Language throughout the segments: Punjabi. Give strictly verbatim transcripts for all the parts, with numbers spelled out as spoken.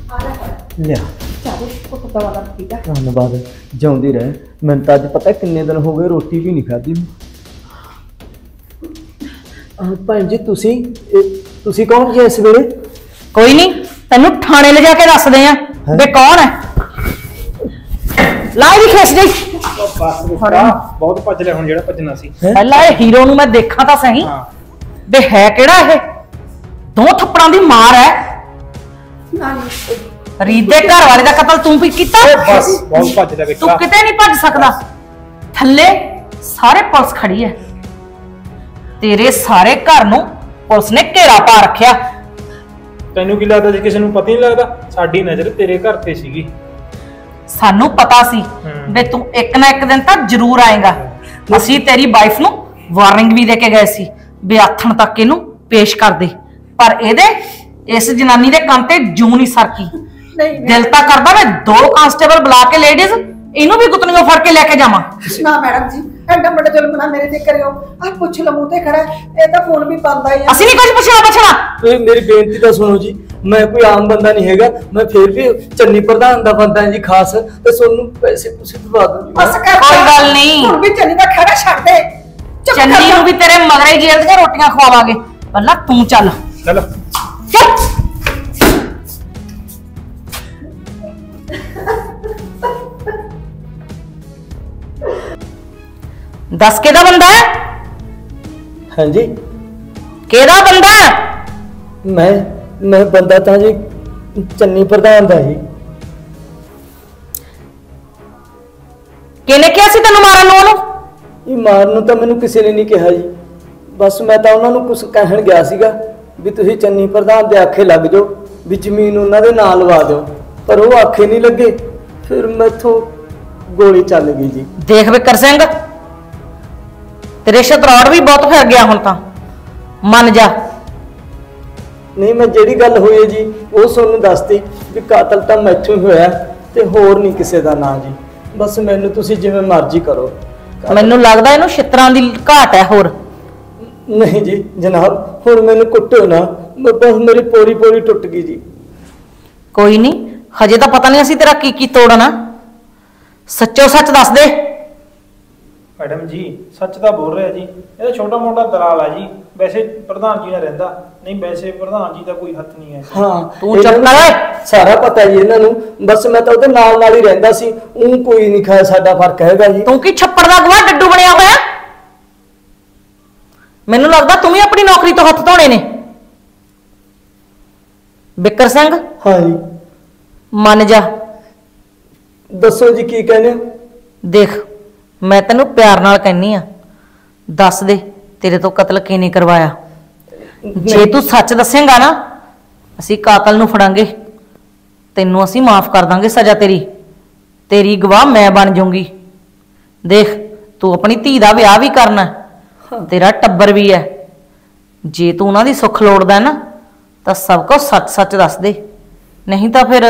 लिया धन्यवाद जिउंदी रहे। मैं तो अज पता किन्ने दिन हो गए रोटी भी नहीं खाधी। भैन जी तुसी तुसी कौन जी इस वेले? कोई नहीं तेनू थाने ले जाके दस दे बे कौन है। लाई भी खिस गई बहुत भज लिया हुण जेड़ा भजना सी। पहला ये हीरो नु मैं देखा तां सही बे है केड़ा ये दो थप्पड़ां दी मार है। रीत दे घर वाले दा कतल तू भी कीता। बस बहुत भज लिया बेटा तू किते नहीं भज सकदा। थल्ले सारे पुलिस खड़ी है तेरे सारे घर नु पुलिस ने घेरा पा रखिया। तैनू की लगदा जे किसी नू पता नहीं लगदा साडी नजर तेरे घर ते सीगी। सानू पता सी बे तू एक ना एक दिन तक जरूर आएगा। असी तेरी वाइफ नु वार्निंग भी देके गए सी बे आथण तक इनू पेश कर दे पर एदे इस जनानी दे कान ते जू नहीं सरकी। दिल ता करदा मैं दो कांस्टेबल बुला के लेडीज इनू भी गुतनियों फड़ के लेके जावां। ना मैडम जी एडा बड़ा जुल्म ना मेरे ते करियो। आ पुछ लो मुंह ते खड़ा ए ता फोन भी पांदा ही है। असि नहीं कुछ पुछना पुछना। तो मेरी बेनती तो सुनो जी मैं कोई आम बंदा नहीं हैगा। मैं फिर भी चन्नी प्रधान दा बंदा है जी खास ते सोनू पैसे पूसे दवा दो जी। बस कर कोई गल नहीं हुण भी चन्नी दा खड़ा छੱਡ दे। चन्नी नु भी तेरे मगरे ही जेल दी रोटियां खवावांगे। पहला तू चल चल दस केदा बंदा है? हाँ जी केदा बंदा है? मैं मैं बंदा था जी चन्नी प्रधान दा जी। किने किया सी तैनू मारन नू? ये मारन तो मैनू किसी ने नहीं कहा जी। बस मैं तो उन्होंने कुछ कहन गया सीगा भी तुसीं चन्नी प्रधान दे आखे लग जाओ भी जमीन उन्होंने नाल लवा दो पर वो आखे नहीं लगे। फिर मैथों गोली चल गई जी। देख बिकर सिंह तेरे शतरौड़ भी बहुत फिर गया हुण तां मन जा। नहीं मैं जेड़ी गल हुई है जी वो सोनू दसती भी कातल तो मैथों ही होया ते होर नहीं किसी का नाम जी। बस मैनू तुसीं जिवें मर्जी करो। मैनू लगदा इहनूं छित्तरां दी घाट है होर। नहीं जी जनाब हुण मैनू कुट्टो ना बस मेरी पोरी पोरी टुट गई जी। कोई नहीं हजे तो पता नहीं असीं तेरा की की तोड़ना। सच्चो सच दस दे। मैडम जी सच तो बोल रहे जी ये छोटा मोटा दलाल है जी। वैसे प्रधान जी ने रहंदा नहीं वैसे प्रधान जी का कोई हथ नहीं है। हाँ तू चुप कर सारा पता है जी इन्हां नूं। बस मैं तो उहदे नाल नाल ही रहंदा सी ऊं कोई नहीं खाया साडा फर्क हैगा जी। तू की छप्पड़ दा गवाह डड्डू बनया होया? मैनू लगदा तू भी अपनी नौकरी तो हथ धोने ने। बिकर सिंह हाँ जी मन जा। दसो जी की कहने? देख मैं तेनू प्यार नाल कहनी आ दस दे तेरे तो कतल किने करवाया। जे तू सच दसेगा ना असी कातल नू फड़ांगे तेनू असी माफ कर दांगे सजा तेरी तेरी गवाह मैं बन जाऊंगी। देख तू अपनी धी दा विआह भी करना तेरा टब्बर भी है। जे तू उन्हां दी सुख लोड़दा ना तो सब कुछ सच सच दस दे नहीं तो फिर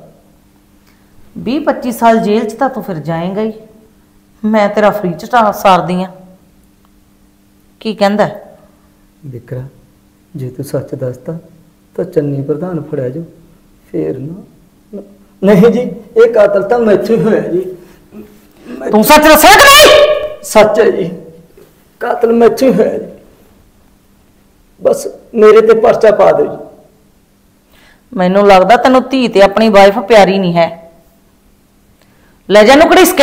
बीस पच्ची साल जेल च तो तू फिर जाएगा ही। मैं तेरा फ्री च सार दी हाँ की कहंदा विकरा जे तू सच दसता तो चन्नी प्रधान फड़िया जो फिर ना नहीं जी ये कातल तो मैथों ही होया जी। तू सच दस्या कि नहीं? सच है जी कातल मैथों ही होया जी। बस मेरे ते पर्चा पा दो जी। मैनू लगदा तैनू धी ते अपनी वाइफ प्यारी नहीं है। ले जा नुकड़ी इसके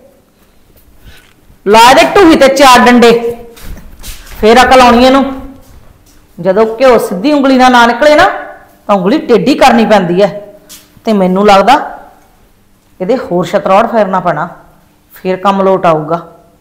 ला दे ढूही ते चार डंडे फिर अकल आउणी इहनूं। जदों घ्यो सीधी उंगली नाल ना निकले ना तो उंगली टेढ़ी करनी पैंदी है। ते मैनू लगदा इहदे होर शतरौड़ फेरना पैना फिर काम लोट आऊगा।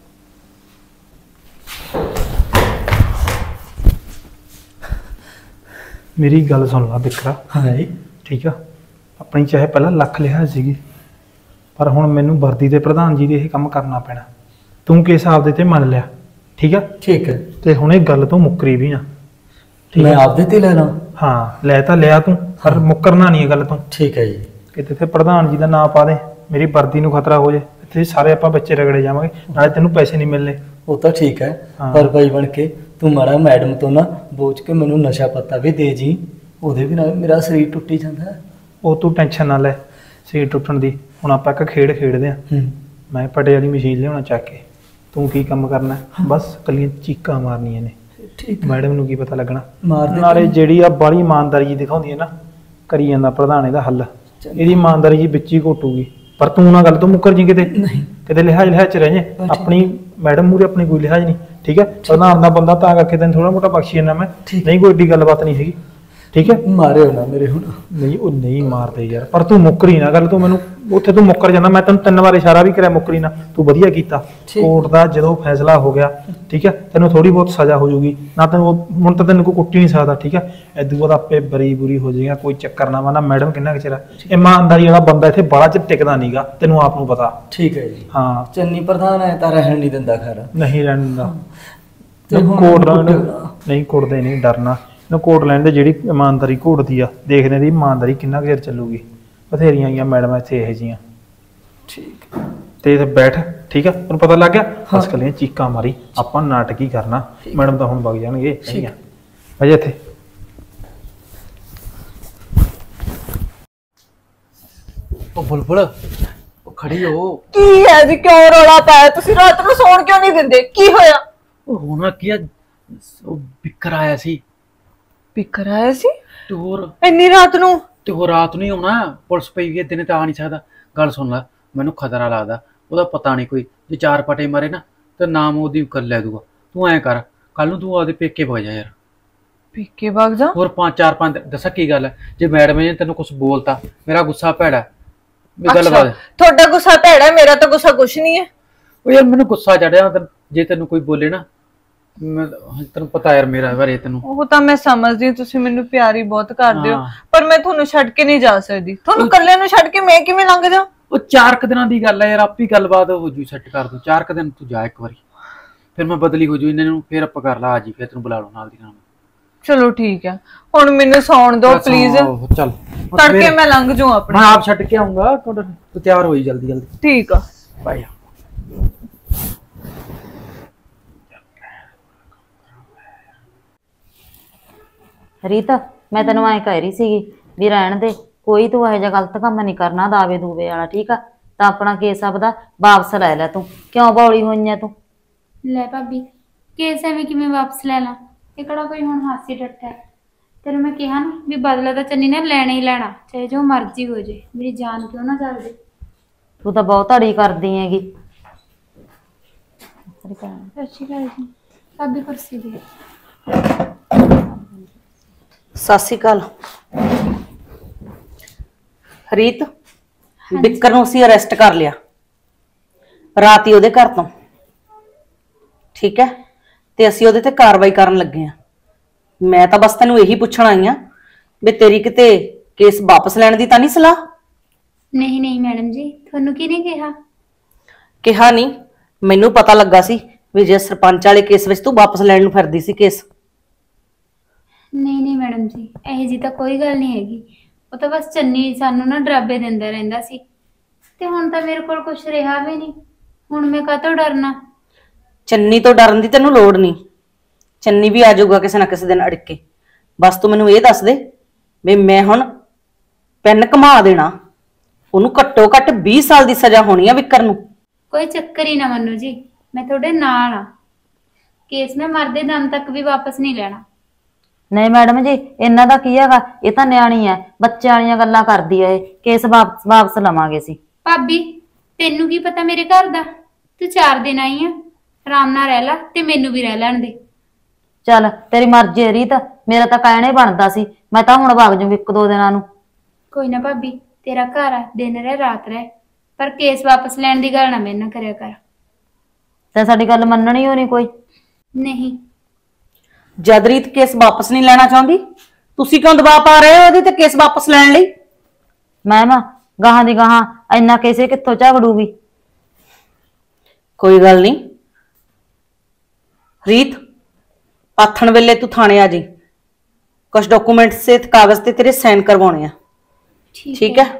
मेरी गल सुन ला बिकरा। हाँ जी ठीक है अपनी चाहे पहला लख लिहाज सीगी पर हुण मैनू वर्दी ते प्रधान जी दे यह काम करना पैना। तू किस हिसाब दे ते मन लिया ठीक है ठीक है ते हुण इह गल तो मुकरी भी ना। मैं आपदे ते लेना? हाँ लै तां लिया तू पर मुकरना नहीं गल तू। ठीक है जी किते ते प्रधान जी दा नाम पा दे मेरी वर्दी नूं खतरा हो जाए इत्थे सारे आपां बच्चे रगड़े जावांगे नाले तैनूं पैसे नहीं मिलने। वो तो ठीक है हाँ। पर भाई बन के तू माड़ा मैडम तो ना बोझ के मैनू नशा पत्ता भी दे जी ओदे भी नाल मेरा शरीर टुटी जांदा है। ਉਹ ਤੂੰ ਟੈਨਸ਼ਨ ਨਾ ਲੈ ਸੀਟ ਟੁੱਟਣ ਦੀ। ਹੁਣ ਆਪਾਂ ਇੱਕ ਖੇਡ ਖੇਡਦੇ ਆ। ਮੈਂ ਪਟੇ ਵਾਲੀ ਮਸ਼ੀਨ ਲਿਆਉਣਾ ਚੱਕ ਕੇ, ਤੂੰ ਕੀ ਕੰਮ ਕਰਨਾ ਬਸ ਕੱਲੀਆਂ ਚੀਕਾਂ ਮਾਰਨੀਆਂ ਨੇ। ਠੀਕ ਮੈਡਮ ਨੂੰ ਕੀ ਪਤਾ ਲੱਗਣਾ। ਮਾਰ ਦੇ ਨਾਲੇ ਜਿਹੜੀ ਆ ਬਾਹਲੀ ਇਮਾਨਦਾਰੀ ਜੀ ਦਿਖਾਉਂਦੀ ਹੈ ਨਾ, ਕਰੀ ਜਾਂਦਾ ਪ੍ਰਧਾਨ ਇਹਦਾ ਹੱਲ। ਇਹਦੀ ਇਮਾਨਦਾਰੀ ਜੀ ਵਿੱਚ ਹੀ ਘੋਟੂਗੀ। ਪਰ ਤੂੰ ਨਾ ਗੱਲ ਤੋਂ ਮੁੱਕਰ ਜੀ ਕਿਤੇ, ਕਿਤੇ ਲਿਹਾਜ਼ ਲਿਹਾਜ਼ ਚ ਰਹਿ ਜੇ। ਆਪਣੀ ਮੈਡਮ ਮੂਰੇ ਆਪਣੀ ਕੋਈ ਲਿਹਾਜ਼ ਨਹੀਂ, ਠੀਕ ਹੈ। ਪ੍ਰਧਾਨ ਦਾ ਬੰਦਾ ਤਾਂ ਕਰਕੇ ਤੈਨੂੰ ਥੋੜਾ ਮੋਟਾ ਬਖਸ਼ੀ ਜਾਂਦਾ ਮੈਂ, ਨਹੀਂ ਕੋਈ ਏਡੀ ਗੱਲਬਾਤ ਨਹੀਂ ਹੈਗੀ, ਠੀਕ ਹੈ। ਮਾਰਿਓ ਨਾ ਮੇਰੇ ਹੁਣ। ਨਹੀਂ ਉਹ ਨਹੀਂ ਮਾਰਦੇ ਯਾਰ, ਪਰ ਤੂੰ ਮੁੱਕਰੀ ਨਾ ਗੱਲ। ਤੂੰ ਮੈਨੂੰ ਉੱਥੇ ਤੂੰ ਮੁੱਕਰ ਜਾਂਦਾ, ਮੈਂ ਤੈਨੂੰ ਤਿੰਨ ਵਾਰ ਇਸ਼ਾਰਾ ਵੀ ਕਰਿਆ ਮੁੱਕਰੀ ਨਾ, ਤੂੰ ਵਧੀਆ ਕੀਤਾ। ਕੋਰਟ ਦਾ ਜਦੋਂ ਫੈਸਲਾ ਹੋ ਗਿਆ, ਠੀਕ ਹੈ, ਤੈਨੂੰ ਥੋੜੀ ਬਹੁਤ ਸਜ਼ਾ ਹੋ ਜਾਊਗੀ ਨਾ। ਤੈਨੂੰ ਹੁਣ ਤਾਂ ਤੈਨੂੰ ਕੋਈ ਕੁੱਟੀ ਨਹੀਂ ਸਕਦਾ, ਠੀਕ ਹੈ। ਇਦੋਂ ਬਾਅਦ ਆਪੇ ਬਰੀ ਬੁਰੀ ਹੋ ਜਾਏਗਾ, ਕੋਈ ਚੱਕਰ ਨਾ ਵਾ ਨਾ। ਮੈਡਮ ਕਿੰਨਾ ਕੁ ਚਿਰ ਇਮਾਨਦਾਰੀ ਵਾਲਾ ਬੰਦਾ ਇੱਥੇ ਬਾਹਲਾ ਚ ਟਿਕਦਾ ਨਹੀਂਗਾ, ਤੈਨੂੰ ਆਪ ਨੂੰ ਪਤਾ। ਠੀਕ ਹੈ ਜੀ। ਹਾਂ ਚੰਨੀ ਪ੍ਰਧਾਨ ਐ ਤਾਂ ਰਹਿਣ ਨਹੀਂ ਦਿੰਦਾ ਖੈਰ। ਨਹੀਂ ਰਹਿਣ ਦਿੰਦਾ। ਤੇ ਹੁਣ ਕੋਰਟ ਕੁੱਟਣਾ। ਨਹੀਂ ਕੁੱਟਦੇ ਨਹੀਂ, ਡਰਨਾ ਇਹਨੂੰ। ਕੋਰਟ ਲੈਣ ਦੇ ਜਿਹੜੀ ਇਮਾਨਦਾਰੀ ਘੋਟਦੀ ਆ, ਦੇਖਦੇ ਦੀ ਇਮਾਨਦਾਰੀ ਕਿੰਨਾ ਕੁ ਚਿਰ ਚੱਲੂਗੀ। ਬਥੇਰੀਆਂ ਆਈਆਂ ਮੈਡਮਾਂ ਇੱਥੇ ਇਹੋ ਜਿਹੀਆਂ। ਠੀਕ ਤੇ ਇੱਥੇ ਬੈਠ, ਠੀਕ ਹੈ। ਤੈਨੂੰ ਪਤਾ ਲੱਗ ਗਿਆ ਬਸ ਕੱਲੀਆਂ ਚੀਕਾਂ ਮਾਰੀ। ਆਪਾਂ ਨਾਟਕ ਹੀ ਕਰਨਾ। ਮੈਡਮ ਤਾਂ ਹੁਣ ਵਗ ਜਾਣਗੇ। ਠੀਕ ਹੈ ਅਜੇ ਇੱਥੇ ਉਹ ਬੁਲਬੁਲ ਉਹ ਖੜੀ ਹੋ। ਕੀ ਹੈ ਜੀ, ਕਿਉਂ ਰੌਲਾ ਪਾਇਆ ਤੁਸੀਂ? ਰਾਤ ਨੂੰ ਸੌਣ ਕਿਉਂ ਨਹੀਂ ਦਿੰਦੇ? ਕੀ ਹੋਇਆ? ਉਹ ਹੋਣਾ ਕੀ ਆ, ਉਹ ਬਿੱਕਰ ਆਇਆ ਸੀ। ਬਿੱਕਰ ਆਇਆ ਸੀ? ਤੇ ਹੋਰ ਇੰਨੀ ਰਾਤ ਨੂੰ? ਤੇ ਹੋਰ ਰਾਤ ਨੂੰ ਹੀ ਆਉਣਾ, ਪੁਲਿਸ ਪਈ ਵੀ ਦਿਨੇ ਤਾਂ ਆ ਨਹੀਂ ਸਕਦਾ। ਗੱਲ ਸੁਣ ਲੈ, ਮੈਨੂੰ ਖਤਰਾ ਲੱਗਦਾ। ਉਹਦਾ ਪਤਾ ਨਹੀਂ ਕੋਈ ਜੇ ਚਾਰ ਪਟੇ ਮਾਰੇ ਨਾ ਤੇ ਨਾਮ ਉਹਦੀ ਕਰ ਲੈ ਦੂਗਾ। ਤੂੰ ਐਂ ਕਰ, ਕੱਲ ਨੂੰ ਤੂੰ ਆਪਦੇ ਪੇਕੇ ਵਗ ਜਾ ਯਾਰ। ਪੇਕੇ ਵਗ ਜਾ? ਹੋਰ ਪੰਜ ਚਾਰ ਪੰਜ ਦੱਸਾਂ ਕੀ ਗੱਲ ਹੈ, ਜੇ ਮੈਡਮ ਨੇ ਤੈਨੂੰ ਕੁਝ ਬੋਲਤਾ, ਮੇਰਾ ਗੁੱਸਾ ਭੈੜਾ ਵੀ ਗੱਲ ਅੱਛਾ, ਬਾਤ। ਤੁਹਾਡਾ ਗੁੱਸਾ ਭੈੜਾ, ਮੇਰਾ ਤਾਂ ਗੁੱਸਾ ਕੁਛ ਨਹੀਂ ਹੈ। ਉਹ ਯਾਰ ਮੈਨੂੰ ਗੁੱਸਾ ਚੜਿਆ ਜੇ ਤੈਨੂੰ ਕੋਈ ਬੋਲੇ ਨਾ। ਮੈਂ ਤੈਨੂੰ ਪਤਾ ਯਾਰ ਮੇਰਾ ਬਾਰੇ ਤੈਨੂੰ। ਉਹ ਤਾਂ ਮੈਂ ਸਮਝਦੀ ਹਾਂ, ਤੁਸੀਂ ਮੈਨੂੰ ਪਿਆਰ ਹੀ ਬਹੁਤ ਕਰਦੇ ਹੋ, ਹਾਂ। ਪਰ ਮੈਂ ਤੁਹਾਨੂੰ ਛੱਡ ਕੇ ਨਹੀਂ ਜਾ ਸਕਦੀ। ਤੁਹਾਨੂੰ ਇਕੱਲੇ ਨੂੰ ਛੱਡ ਕੇ ਮੈਂ ਕਿਵੇਂ ਲੰਘ ਜਾ? ਉਹ ਚਾਰ ਕੁ ਦਿਨਾਂ ਦੀ ਗੱਲ ਹੈ ਯਾਰ, ਆਪੀ ਗੱਲਬਾਤ ਹੋ ਜੂ, ਸੈੱਟ ਕਰ ਦੂੰ। ਚਾਰ ਕੁ ਦਿਨ ਤੂੰ ਜਾ ਇੱਕ ਵਾਰੀ, ਫਿਰ ਮੈਂ ਬਦਲੀ ਹੋ ਜੂ ਇਹਨਾਂ ਨੂੰ, ਫਿਰ ਆਪਾਂ ਕਰ ਲਾ ਆ ਜੀ, ਫਿਰ ਤੈਨੂੰ ਬੁਲਾ ਲਓ ਨਾਲ ਦੀ ਨਾਲ। ਚਲੋ ਠੀਕ ਹੈ, ਹੁਣ ਮੈਨੂੰ ਸੌਣ ਦਿਓ ਪਲੀਜ਼। ਚੱਲ ਤੜਕੇ ਮੈਂ ਲੰਘ ਜੂ ਆਪਣਾ। ਮੈਂ ਆਪ ਛੱਡ ਕੇ ਆਉਂਗਾ। ਤੂੰ ਤਿਆਰ ਹੋਈ ਜਲਦੀ ਜਲਦੀ। ਠੀਕ ਆ ਬਾਈ। ਰੀਤਾ, ਮੈਂ ਤੈਨੂੰ ਐਂ ਕਹਿ ਰਹੀ ਸੀਗੀ ਵੀ ਰਹਿਣ ਦੇ, ਕੋਈ ਤੂੰ ਇਹੋ ਜਿਹਾ ਗਲਤ ਕੰਮ ਨਹੀਂ ਕਰਨਾ ਦਾਵੇ ਦੂਵੇ ਵਾਲਾ, ਠੀਕ ਆ। ਤਾਂ ਆਪਣਾ ਕੇਸ ਆਪਦਾ ਵਾਪਸ ਲੈ ਲੈ। ਤੂੰ ਕਿਉਂ ਬੌਲੀ ਹੋਈ ਐ ਤੂੰ? ਲੈ ਭਾਬੀ, ਕੇਸ ਐਵੇਂ ਕਿਵੇਂ ਵਾਪਸ ਲੈ ਲਾਂ? ਇਹ ਕਿਹੜਾ ਕੋਈ ਹੁਣ ਹਾਸੀ ਠੱਠਾ ਹੈ? ਤੈਨੂੰ ਮੈਂ ਕਿਹਾ ਨਾ ਵੀ ਬਦਲਾ ਤਾਂ ਚੰਨੀ ਨੇ ਲੈਣਾ ਹੀ ਲੈਣਾ, ਚਾਹੇ ਜੋ ਮਰਜ਼ੀ ਹੋ ਜੇ। ਮੇਰੀ ਜਾਨ ਕਿਉਂ ਨਾ ਚੱਲ ਜੇ। ਤੂੰ ਤਾਂ ਬਹੁਤ ਅੜੀ ਕਰਦੀ ਹੈਗੀ। ਸਤਿ ਸ਼੍ਰੀ ਅਕਾਲ ਜੀ। ਭਾਬੀ ਕੁਰਸੀ ਦੇ। ਸਤਿ ਸ਼੍ਰੀ ਅਕਾਲ। ਰੀਤ, ਬਿੱਕਰ ਨੂੰ ਅਸੀਂ ਅਰੈਸਟ ਕਰ ਲਿਆ ਰਾਤ ਹੀ ਉਹਦੇ ਘਰ ਤੋਂ, ਠੀਕ ਹੈ। ਤੇ ਅਸੀਂ ਉਹਦੇ ਤੇ ਕਾਰਵਾਈ ਕਰਨ ਲੱਗੇ ਆ। ਮੈਂ ਤਾਂ ਬਸ ਤੈਨੂੰ ਇਹੀ ਪੁੱਛਣ ਆਈ ਆ ਵੀ ਤੇਰੀ ਕਿਤੇ ਕੇਸ ਵਾਪਸ ਲੈਣ ਦੀ ਤਾਂ ਨਹੀਂ ਸਲਾਹ? ਨਹੀਂ ਨਹੀਂ ਮੈਡਮ ਜੀ, ਤੁਹਾਨੂੰ ਕਿਹਨੇ ਕਿਹਾ? ਕਿਹਾ ਨਹੀਂ, ਮੈਨੂੰ ਪਤਾ ਲੱਗਾ ਸੀ ਵੀ ਜੇ ਸਰਪੰਚ ਵਾਲੇ ਕੇਸ ਵਿੱਚ ਤੂੰ ਵਾਪਸ ਲੈਣ ਨੂੰ ਫਿਰਦੀ ਸੀ ਕੇਸ। ਨਹੀਂ ਨਹੀਂ ਮੈਡਮ ਜੀ, ਇਹੋ ਜੀ ਤਾਂ ਕੋਈ ਗੱਲ ਨਹੀਂ ਹੈਗੀ। ਉਹ ਤਾਂ ਬਸ ਚੰਨੀ ਸਾਨੂੰ ਨਾ ਡਰਾਬੇ ਦਿੰਦਾ ਰਹਿੰਦਾ ਸੀ, ਤੇ ਹੁਣ ਤਾਂ ਮੇਰੇ ਕੋਲ ਕੁਝ ਰਿਹਾ ਵੀ ਨਹੀਂ। ਹੁਣ ਮੈਂ ਕਾਹਤੋਂ ਡਰਨਾ? ਚੰਨੀ ਤੋਂ ਡਰਨ ਦੀ ਤੈਨੂੰ ਲੋੜ ਨਹੀਂ। ਚੰਨੀ ਵੀ ਆ ਜਾਊਗਾ ਕਿਸੇ ਨਾ ਕਿਸੇ ਦਿਨ ਅੜ ਕੇ। ਬਸ ਤੂੰ ਮੈਨੂੰ ਇਹ ਦੱਸ ਦੇ ਵੀ ਮੈਂ ਹੁਣ ਪੈਨ ਘੁਮਾ ਦੇਣਾ, ਉਹਨੂੰ ਘੱਟੋ ਘੱਟ ਵੀਹ ਸਾਲ ਦੀ ਸਜ਼ਾ ਹੋਣੀ ਆ ਵਿਕਰ ਨੂੰ। ਕੋਈ ਚੱਕਰ ਹੀ ਨਾ ਮੰਨੋ ਜੀ, ਮੈਂ ਤੁਹਾਡੇ ਨਾਲ ਆ। ਕੇਸ ਮੈਂ ਮਰਦੇ ਦਮ ਤੱਕ ਵੀ ਵਾਪਸ ਨਹੀਂ ਲੈਣਾ। ਨਹੀਂ ਮੈਡਮ ਜੀ, ਇਹਨਾਂ ਦਾ ਕੀ ਹੈਗਾ, ਇਹ ਤਾਂ ਨਿਆਣੀ ਹੈ, ਬੱਚਿਆਂ ਵਾਲੀਆਂ ਗੱਲਾਂ ਕਰਦੀ ਹੈ ਇਹ। ਕੇਸ ਵਾਪਸ ਵਾਪਸ ਲਵਾਂਗੇ ਅਸੀਂ। ਭਾਬੀ, ਤੈਨੂੰ ਕੀ ਪਤਾ ਮੇਰੇ ਘਰ ਦਾ? ਤੂੰ ਚਾਰ ਦਿਨ ਆਈ ਆ, ਆਰਾਮ ਨਾਲ ਰਹਿ ਲੈ ਤੇ ਮੈਨੂੰ ਵੀ ਰਹਿ ਲੈਣ ਦੇ। ਚੱਲ ਤੇਰੀ ਮਰਜ਼ੀ ਹੈ ਰੀਤ, ਮੇਰਾ ਤਾਂ ਕਹਿਣਾ ਹੀ ਬਣਦਾ ਸੀ। ਮੈਂ ਤਾਂ ਹੁਣ ਵਗ ਜੂਗੀ ਇੱਕ ਦੋ ਦਿਨਾਂ ਨੂੰ। ਕੋਈ ਨਾ ਭਾਬੀ, ਤੇਰਾ ਘਰ ਆ, ਦਿਨ ਰਹਿ ਰਾਤ ਰਹਿ, ਪਰ ਕੇਸ ਵਾਪਸ ਲੈਣ ਦੀ ਗੱਲ ਨਾ ਮੇਰੇ ਨਾਲ ਕਰਿਆ ਕਰ। ਤੇ ਸਾਡੀ ਗੱਲ ਮੰਨਣੀ ਹੋ ਨਹੀਂ ਕੋਈ? ਨਹੀਂ। ਜਦ ਰੀਤ ਕੇਸ ਵਾਪਸ ਨਹੀਂ ਲੈਣਾ ਚਾਹੁੰਦੀ, ਤੁਸੀਂ ਕਿਉਂ ਦਬਾਅ ਪਾ ਰਹੇ ਹੋ ਉਹਦੇ ਤੇ ਕੇਸ ਵਾਪਸ ਲੈਣ ਲਈ? ਮੈਂ ਨਾ ਗਾਹਾਂ ਦੀ ਗਾਹਾਂ ਇੰਨਾ ਕੇਸੇ ਕਿੱਥੋਂ ਝਗੜੂਗੀ? ਕੋਈ ਗੱਲ ਨਹੀਂ ਰੀਤ, ਆਥਣ ਵੇਲੇ ਤੂੰ ਥਾਣੇ ਆ ਜੀ। ਕੁਝ ਡਾਕੂਮੈਂਟ ਸੇ ਕਾਗਜ਼ ਤੇ ਤੇਰੇ ਸਾਈਨ ਕਰਵਾਉਣੇ ਆ, ਠੀਕ ਹੈ?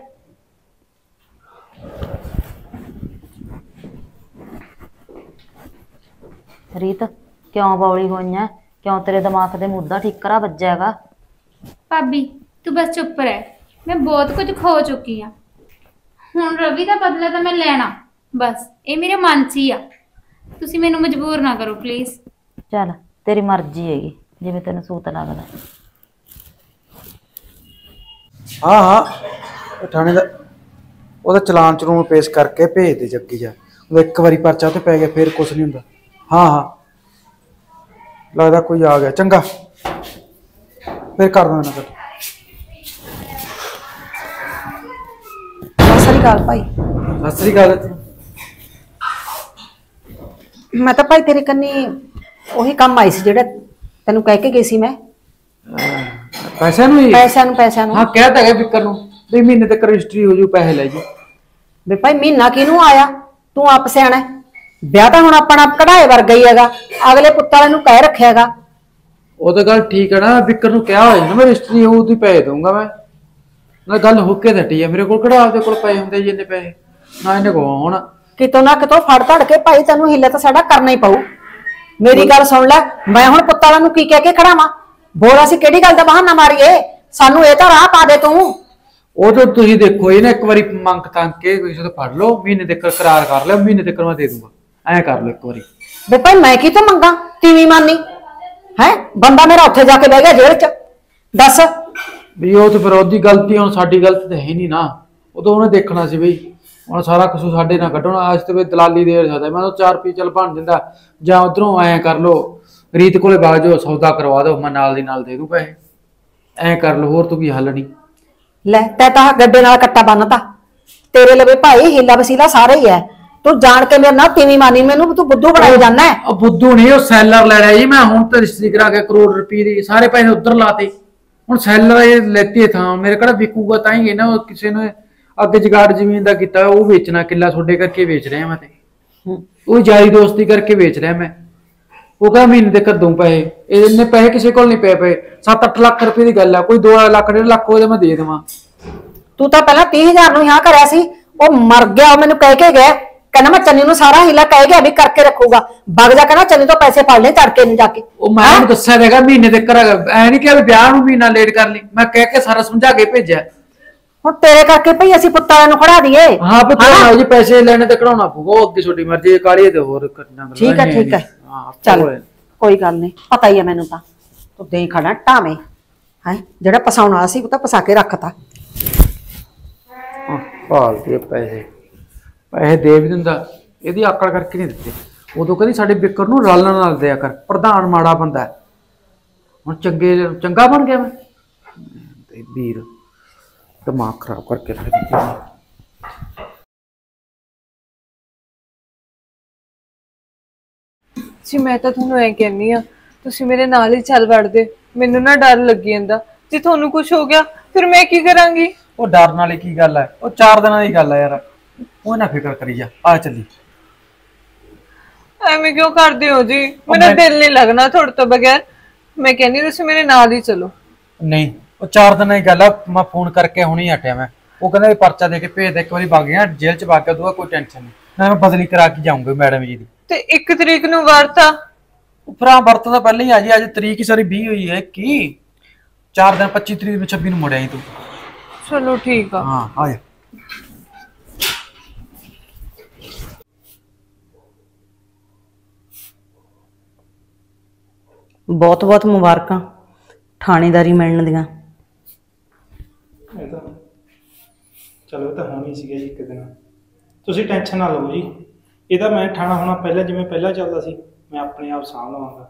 ਰੀਤ, ਕਿਉਂ ਬੌਲੀ ਹੋਈਆਂ? ਕਿਉਂ ਤੇਰੇ ਦਿਮਾਗ ਤੇ ਮੁੱਦਾ ਠੀਕਰਾ ਵੱਜਿਆ ਹੈਗਾ? ਭਾਬੀ, ਤੂੰ ਬਸ ਚੁੱਪ ਰਹਿ। ਮੈਂ ਬਹੁਤ ਕੁਝ ਖੋ ਚੁੱਕੀ ਆ। ਹੁਣ ਰਵੀ ਦਾ ਬਦਲਾ ਤਾਂ ਮੈਂ ਲੈਣਾ, ਬਸ ਇਹ ਮੇਰੇ ਮਨ 'ਚ ਹੀ ਆ। ਤੁਸੀਂ ਮੈਨੂੰ ਮਜਬੂਰ ਨਾ ਕਰੋ ਪਲੀਜ਼। ਚੱਲ ਤੇਰੀ ਮਰਜ਼ੀ ਹੈਗੀ, ਜਿਵੇਂ ਤੈਨੂੰ ਸੂਤ ਲੱਗਦਾ। ਹਾਂ ਹਾਂ ਉਹ ਥਾਣੇ ਦਾ ਉਹਦਾ ਚਲਾਨ ਚਲੂਨ ਪੇਸ਼ ਕਰਕੇ ਭੇਜ ਦੇ ਜੱਗੀ ਜਾ। ਉਹ ਇੱਕ ਵਾਰੀ ਪਰਚਾ ਤੇ ਪੈ ਗਿਆ ਫਿਰ ਕੁਝ ਨਹੀਂ ਹੁੰਦਾ। ਹਾਂ ਹਾਂ ਲੱਗਦਾ ਕੋਈ ਆ ਗਿਆ। ਚੰਗਾ ਫਿਰ ਕਰ ਦਿੰਦਾ ਨਾ। ਸਤਿ ਸ੍ਰੀ ਅਕਾਲ ਭਾਈ। ਸਤਿ ਸ੍ਰੀ ਅਕਾਲ। ਮੈਂ ਤਾਂ ਭਾਈ ਤੇਰੇ ਕੰਨੀ ਉਹੀ ਕੰਮ ਆਈ ਸੀ ਜਿਹੜਾ ਤੈਨੂੰ ਕਹਿ ਕੇ ਗਈ ਸੀ ਮੈਂ। ਪੈਸਿਆਂ ਨੂੰ ਹੀ ਪੈਸਿਆਂ ਨੂੰ ਪੈਸਿਆਂ ਨੂੰ ਹਾਂ ਕਹਿ ਤਾਂ ਗਿਆ ਵਿਕਰ ਨੂੰ ਵੀ ਮਹੀਨੇ ਤੱਕ ਰਜਿਸਟਰੀ ਹੋ ਜੂ, ਪੈਸੇ ਲੈ ਜੀ। ਵੀ ਭਾਈ ਮਹੀਨਾ ਕਿਹਨੂੰ ਆਇਆ, ਤੂੰ ਆਪ ਸਿਆਣਾ ਹੈ। ਵਿਆਹ ਤਾਂ ਹੁਣ ਆਪਣਾ ਕਢਾਏ ਵਰਗਾ ਹੀ ਹੈਗਾ, ਅਗਲੇ ਪੁੱਤ ਵਾਲੇ ਨੂੰ ਕਹਿ ਰੱਖਿਆ ਹੈਗਾ। ਉਹ ਤਾਂ ਗੱਲ ਠੀਕ ਹੈ ਨਾ, ਵਿਕਰ ਨੂੰ ਕਿਹਾ ਹੋਇਆ ਨਾ ਮੈਂ ਰਜਿਸਟਰੀ ਹੋਊ ਤੇ ਪੈਸੇ ਦਊਂਗਾ। ਮੈਂ ਨਾ ਗੱਲ ਹੁੱਕੇ ਦਿੱਤੀ ਆ, ਮੇਰੇ ਕੋਲ ਕਿਹੜਾ ਆਪਦੇ ਕੋਲ ਪਏ ਹੁੰਦੇ ਜੀ ਇੰਨੇ ਪੈਸੇ, ਨਾ ਇਹਨੇ ਕੋਲ ਹੁਣ ਕਿਤੋਂ ਨਾ ਕਿਤੋਂ ਫੜ ਧੜ ਕੇ ਭਾਈ ਤੈਨੂੰ ਹਿੱਲਾ ਤਾਂ ਸਾਡਾ ਕਰਨਾ ਹੀ ਪਊ। ਮੇਰੀ ਗੱਲ ਸੁਣ ਲੈ, ਮੈਂ ਹੁਣ ਪੁੱਤ ਵਾਲਿਆਂ ਨੂੰ ਕੀ ਕਹਿ ਕੇ ਖੜਾਵਾਂ? ਬੋਲ ਅਸੀਂ ਕਿਹੜੀ ਗੱਲ ਦਾ ਬਹਾਨਾ ਮਾਰੀਏ? ਸਾਨੂੰ ਇਹ ਤਾਂ ਰਾਹ ਪਾ ਦੇ ਤੂੰ। ਉਹ ਤਾਂ ਤੁਸੀਂ ਦੇਖੋ ਇਹ ਨਾ ਇੱਕ ਵਾਰੀ ਮੰਗ ਤੰਗ ਕੇ ਕਿਸੇ ਤੋਂ ਫੜ ਲਓ, ਮਹੀਨੇ ਤੱਕ ਕਰਾਰ ਕਰ ਲਿਓ, ਮਹੀਨੇ ਤੱਕ ਮੈਂ ਦੇ ਦੂੰਗਾ। ਐਂ ਕਰ ਲਓ ਇੱਕ ਵਾਰੀ। ਵੇ ਭਾਈ ਮੈਂ ਕੀ ਤੋਂ ਮੰਗਾ? ਤੀਵੀਂ ਮਾਨੀ ਹੈ ਬੰਦਾ ਮੇਰਾ ਉੱਥੇ ਜਾ ਕੇ ਬਹਿ ਗਿਆ ਜੇਲ੍ਹ 'ਚ। ਦੱਸ ਵੀ ਉਹ ਤਾਂ ਫਿਰ ਉਹਦੀ ਗਲਤੀ, ਹੁਣ ਸਾਡੀ ਗਲਤੀ ਤਾਂ ਹੈ ਨਹੀਂ ਨਾ। ਉਦੋਂ ਉਹਨੇ ਦੇਖਣਾ ਸੀ ਬਈ ਹੁਣ ਸਾਰਾ ਕੁਝ ਸਾਡੇ ਨਾਲ ਕੱਢਣਾ। ਅੱਜ ਤੇ ਵੀ ਦਲਾਲੀ ਦੇ ਸਕਦਾ ਮੈਂ ਤਾਂ ਚਾਰ ਪੀ ਚੱਲ ਬਣ ਜਾਂਦਾ, ਜਾਂ ਉਧਰੋਂ ਐਂ ਕਰ ਲਓ ਰੀਤ ਕੋਲੇ ਬਾਗ ਜਾਓ ਸੌਦਾ ਕਰਵਾ ਦਿਓ, ਮੈਂ ਨਾਲ ਦੀ ਨਾਲ ਦੇ ਦੂੰ ਪੈਸੇ। ਐਂ ਕਰ ਲਓ, ਹੋਰ ਤੂੰ ਕੀ ਹੱਲ ਨਹੀਂ। ਲੈ ਤੈ ਤਾਂ ਗੱਡੇ ਨਾਲ ਕੱਟਾ ਬੰਨਤਾ। ਤੇਰੇ ਲਵੇ ਭਾਈ ਹੀਲਾ ਵਸੀਲਾ ਸਾਰੇ ਹੀ ਹੈ। ਤੂੰ ਜਾਣ ਕੇ ਮੇਰੇ ਨਾਲ ਤੀਵੀਂ ਮਾਨੀ ਮੈਨੂੰ ਤੂੰ ਬੁੱਧੂ ਬਣਾਈ ਜਾਂਦਾ ਹੈ। ਉਹ ਬੁੱਧੂ ਨਹੀਂ, ਉਹ ਸੈਲਰ ਲੈ ਰਿਹਾ ਜੀ ਮੈਂ। ਹੁਣ ਤਾਂ ਰਿਸ਼ਤੇ ਕਰਾ ਕੇ ਕਰੋੜ ਰੁਪਏ ਦੀ ਸਾਰੇ ਪੈਸੇ ਉਧਰ ਲਾਤੇ। ਹੁਣ ਸੈਲਰ ਇਹ ਲੈਤੀ ਥਾਂ ਮੇਰੇ ਕਿਹੜਾ ਵਿਕੂਗਾ ਤਾਂ ਹੀ ਨਾ। ਉਹ ਕਿਸੇ ਨੇ ਅੱਗੇ ਜਗਾੜ ਜ਼ਮੀਨ ਦਾ ਕੀਤਾ ਉਹ ਵੇਚਣਾ, ਕਿੱਲਾ ਤੁਹਾਡੇ ਕਰਕੇ ਵੇਚ ਰਿਹਾ ਮੈਂ। ਤੇ ਉਹ ਯਾਰੀ ਦੋਸਤੀ ਕਰਕੇ ਵੇਚ ਰਿਹਾ ਮੈਂ। ਉਹ ਕਹਿੰਦਾ ਮਹੀਨੇ ਦੇ ਕਦੋਂ ਪੈਸੇ, ਇੰਨੇ ਪੈਸੇ ਕਿਸੇ ਕੋਲ ਨਹੀਂ ਪਏ ਪਏ। ਸੱਤ ਅੱਠ ਲੱਖ ਰੁਪਏ ਦੀ ਗੱਲ ਆ, ਕੋਈ ਦੋ ਲੱਖ ਡੇਢ ਲੱਖ ਉਹਦੇ ਮੈਂ ਦੇ ਦੇਵਾਂ। ਤੂੰ ਤਾਂ ਪਹਿਲਾਂ ਤੀਹ ਹਜ਼ਾਰ ਨੂੰ ਹਾਂ ਕਰਿਆ ਸੀ, ਉਹ ਮਰ ਗਿਆ। ਉਹ ਮੈਨੂੰ ਕਹਿ ਕੇ ਗਿਆ, ਕਹਿੰਦਾ ਮੈਂ ਚੰਨੀ ਨੂੰ ਸਾਰਾ ਹੀਲਾ ਕਹਿ ਗਿਆ ਵੀ ਕਰਕੇ ਰੱਖੂਗਾ। ਵਗ ਜਾ ਕਹਿੰਦਾ ਚੰਨੀ ਤੋਂ ਪੈਸੇ ਫੜ ਲੈ ਤੜਕੇ ਨੂੰ ਜਾ ਕੇ। ਉਹ ਮੈਂ ਉਹਨੂੰ ਦੱਸਿਆ ਦੇਗਾ ਮਹੀਨੇ ਦੇ ਕਰ, ਐ ਨਹੀਂ ਕਿਹਾ ਵੀ ਵਿਆਹ ਨੂੰ ਮਹੀਨਾ ਲੇਟ ਕਰ ਲਈ। ਮੈਂ ਕਹਿ ਕੇ ਸਾਰਾ ਸਮਝਾ ਕੇ ਭੇਜਿਆ। ਹੁਣ ਤੇਰੇ ਕਰਕੇ ਭਈ ਅਸੀਂ ਪੁੱਤਾਂ ਵਾਲਿਆਂ ਨੂੰ ਖੜਾ ਦਈਏ? ਹਾਂ ਪੁੱਤਾਂ ਜੀ ਪੈਸੇ ਲੈਣੇ ਤੇ ਕਢਾਉਣਾ ਪਊਗਾ, ਉਹ ਅੱਗੇ ਛੋਟੀ ਮਰਜ਼ੀ ਕਾਲੀ ਤੇ ਹੋਰ ਕਰਨਾ। ਠੀਕ ਹੈ ਠੀਕ ਹੈ ਚੱਲ ਕੋਈ ਗੱਲ ਨਹੀਂ, ਪਤਾ ਹੀ ਹੈ ਮੈਨੂੰ ਤਾਂ। ਤੂੰ ਦੇਈ ਖੜਾ ਟਾਵੇਂ ਹੈ ਜਿਹੜਾ ਪਸਾਉਣ ਵਾਲਾ ਸੀ ਉਹ ਤਾਂ ਪਸਾ ਕੇ ਰੱਖਤਾ। ਭਾਲ ਦੇ ਪੈਸੇ ਪੈਸੇ ਦੇ ਵੀ ਦਿੰਦਾ, ਇਹਦੀ ਆਕੜ ਕਰਕੇ ਨਹੀਂ ਦਿੱਤੇ। ਉਦੋਂ ਕਹਿੰਦੀ ਸਾਡੇ ਬਿੱਕਰ ਨੂੰ ਰਲ ਨਾਲ ਦਿਆ ਕਰ, ਪ੍ਰਧਾਨ ਮਾੜਾ ਬੰਦਾ। ਹੁਣ ਚੰਗੇ ਚੰਗਾ ਬਣ ਗਿਆ ਮੈਂ ਤੇ ਵੀਰ ਦਿਮਾਗ ਖਰਾਬ ਕਰਕੇ ਰੱਖ ਦਿੱਤਾ। ਜੀ ਮੈਂ ਤਾਂ ਤੁਹਾਨੂੰ ਐ ਕਹਿੰਨੀ ਆ, ਤੁਸੀਂ ਮੇਰੇ ਨਾਲ ਹੀ ਚੱਲ ਵੜਦੇ। ਮੈਨੂੰ ਨਾ ਡਰ ਲੱਗੀ ਜਾਂਦਾ, ਜੇ ਤੁਹਾਨੂੰ ਕੁਝ ਹੋ ਗਿਆ ਫਿਰ ਮੈਂ ਕੀ ਕਰਾਂਗੀ? ਉਹ ਡਰਨ ਵਾਲੀ ਕੀ ਗੱਲ ਹੈ, ਉਹ ਚਾਰ ਦਿਨਾਂ ਦੀ ਗੱਲ ਹੈ ਯਾਰ, ਉਹ ਨਾ ਫਿਕਰ ਕਰੀ ਜਾ। ਆ ਚੱਲੀ। ਐਵੇਂ ਕਿਉਂ ਕਰਦੇ ਹੋ ਜੀ? ਮੇਰਾ ਦਿਲ ਨਹੀਂ ਲੱਗਣਾ ਤੁਹਾਡੇ ਤੋਂ ਬਗੈਰ। ਮੈਂ ਕਹਿੰਨੀ ਤੁਸੀਂ ਮੇਰੇ ਨਾਲ ਹੀ ਚਲੋ। ਨਹੀਂ ਉਹ ਚਾਰ ਦਿਨਾਂ ਦੀ ਗੱਲ ਆ, ਮੈਂ ਫੋਨ ਕਰਕੇ ਹੁਣੀ ਹਟਿਆ ਮੈਂ। ਉਹ ਕਹਿੰਦਾ ਵੀ ਪਰਚਾ ਦੇ ਕੇ ਭੇਜ ਦੇ, ਇੱਕ ਵਾਰੀ ਵਗ ਗਿਆ ਜੇਲ੍ਹ ਚ ਵਗ ਗਿਆ, ਉਹਦਾ ਕੋਈ ਟੈਨਸ਼ਨ ਨਹੀਂ। ਮੈਂ ਬਦਲੀ ਕਰਾ ਕੇ ਜਾਊਂਗਾ ਮੈਡਮ ਜੀ ਦੀ। ਤੇ ਇੱਕ ਤਰੀਕ ਨੂੰ ਵਰਤਾ ਫਰਾਂ ਵਰਤ ਤਾਂ ਪਹਿਲਾਂ ਹੀ ਆ ਜੀ। ਅੱਜ ਤਰੀਕ ਹੀ ਸਾਰੀ ਵੀਹ ਹੋਈ ਹੈ। ਕੀ ਚਾਰ ਦਿਨ ਪੱਚੀ ਤਰੀਕ ਨੂੰ ਛੱਬੀ ਨੂੰ ਮੁੜਿਆ ਜੀ ਤੂੰ। ਚਲੋ ਠੀਕ ਆ। ਹਾਂ ਆ ਜਾ। ਬਹੁਤ ਬਹੁਤ ਮੁਬਾਰਕਾਂ ਥਾਣੇਦਾਰੀ ਮਿਲਣ ਦੀਆਂ। ਇਹ ਤਾਂ ਚਲੋ ਇਹ ਤਾਂ ਹੋਣੀ ਸੀਗਾ ਜੀ ਇੱਕ ਦਿਨ। ਤੁਸੀਂ ਟੈਨਸ਼ਨ ਨਾ ਲਓ ਜੀ, ਇਹਦਾ ਮੈਂ ਠਾਣਾ ਹੋਣਾ ਪਹਿਲਾਂ ਜਿਵੇਂ ਪਹਿਲਾਂ ਚੱਲਦਾ ਸੀ ਮੈਂ ਆਪਣੇ ਆਪ ਸਾਂਭ ਲਵਾਂਗਾ।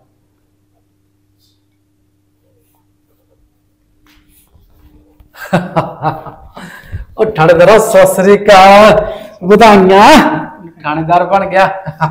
ਉਹ ਥਾਣੇਦਾਰ ਸਤਿ ਸ੍ਰੀ ਅਕਾਲ, ਵਧਾਈਆਂ। ਥਾਣੇਦਾਰ ਬਣ ਗਿਆ।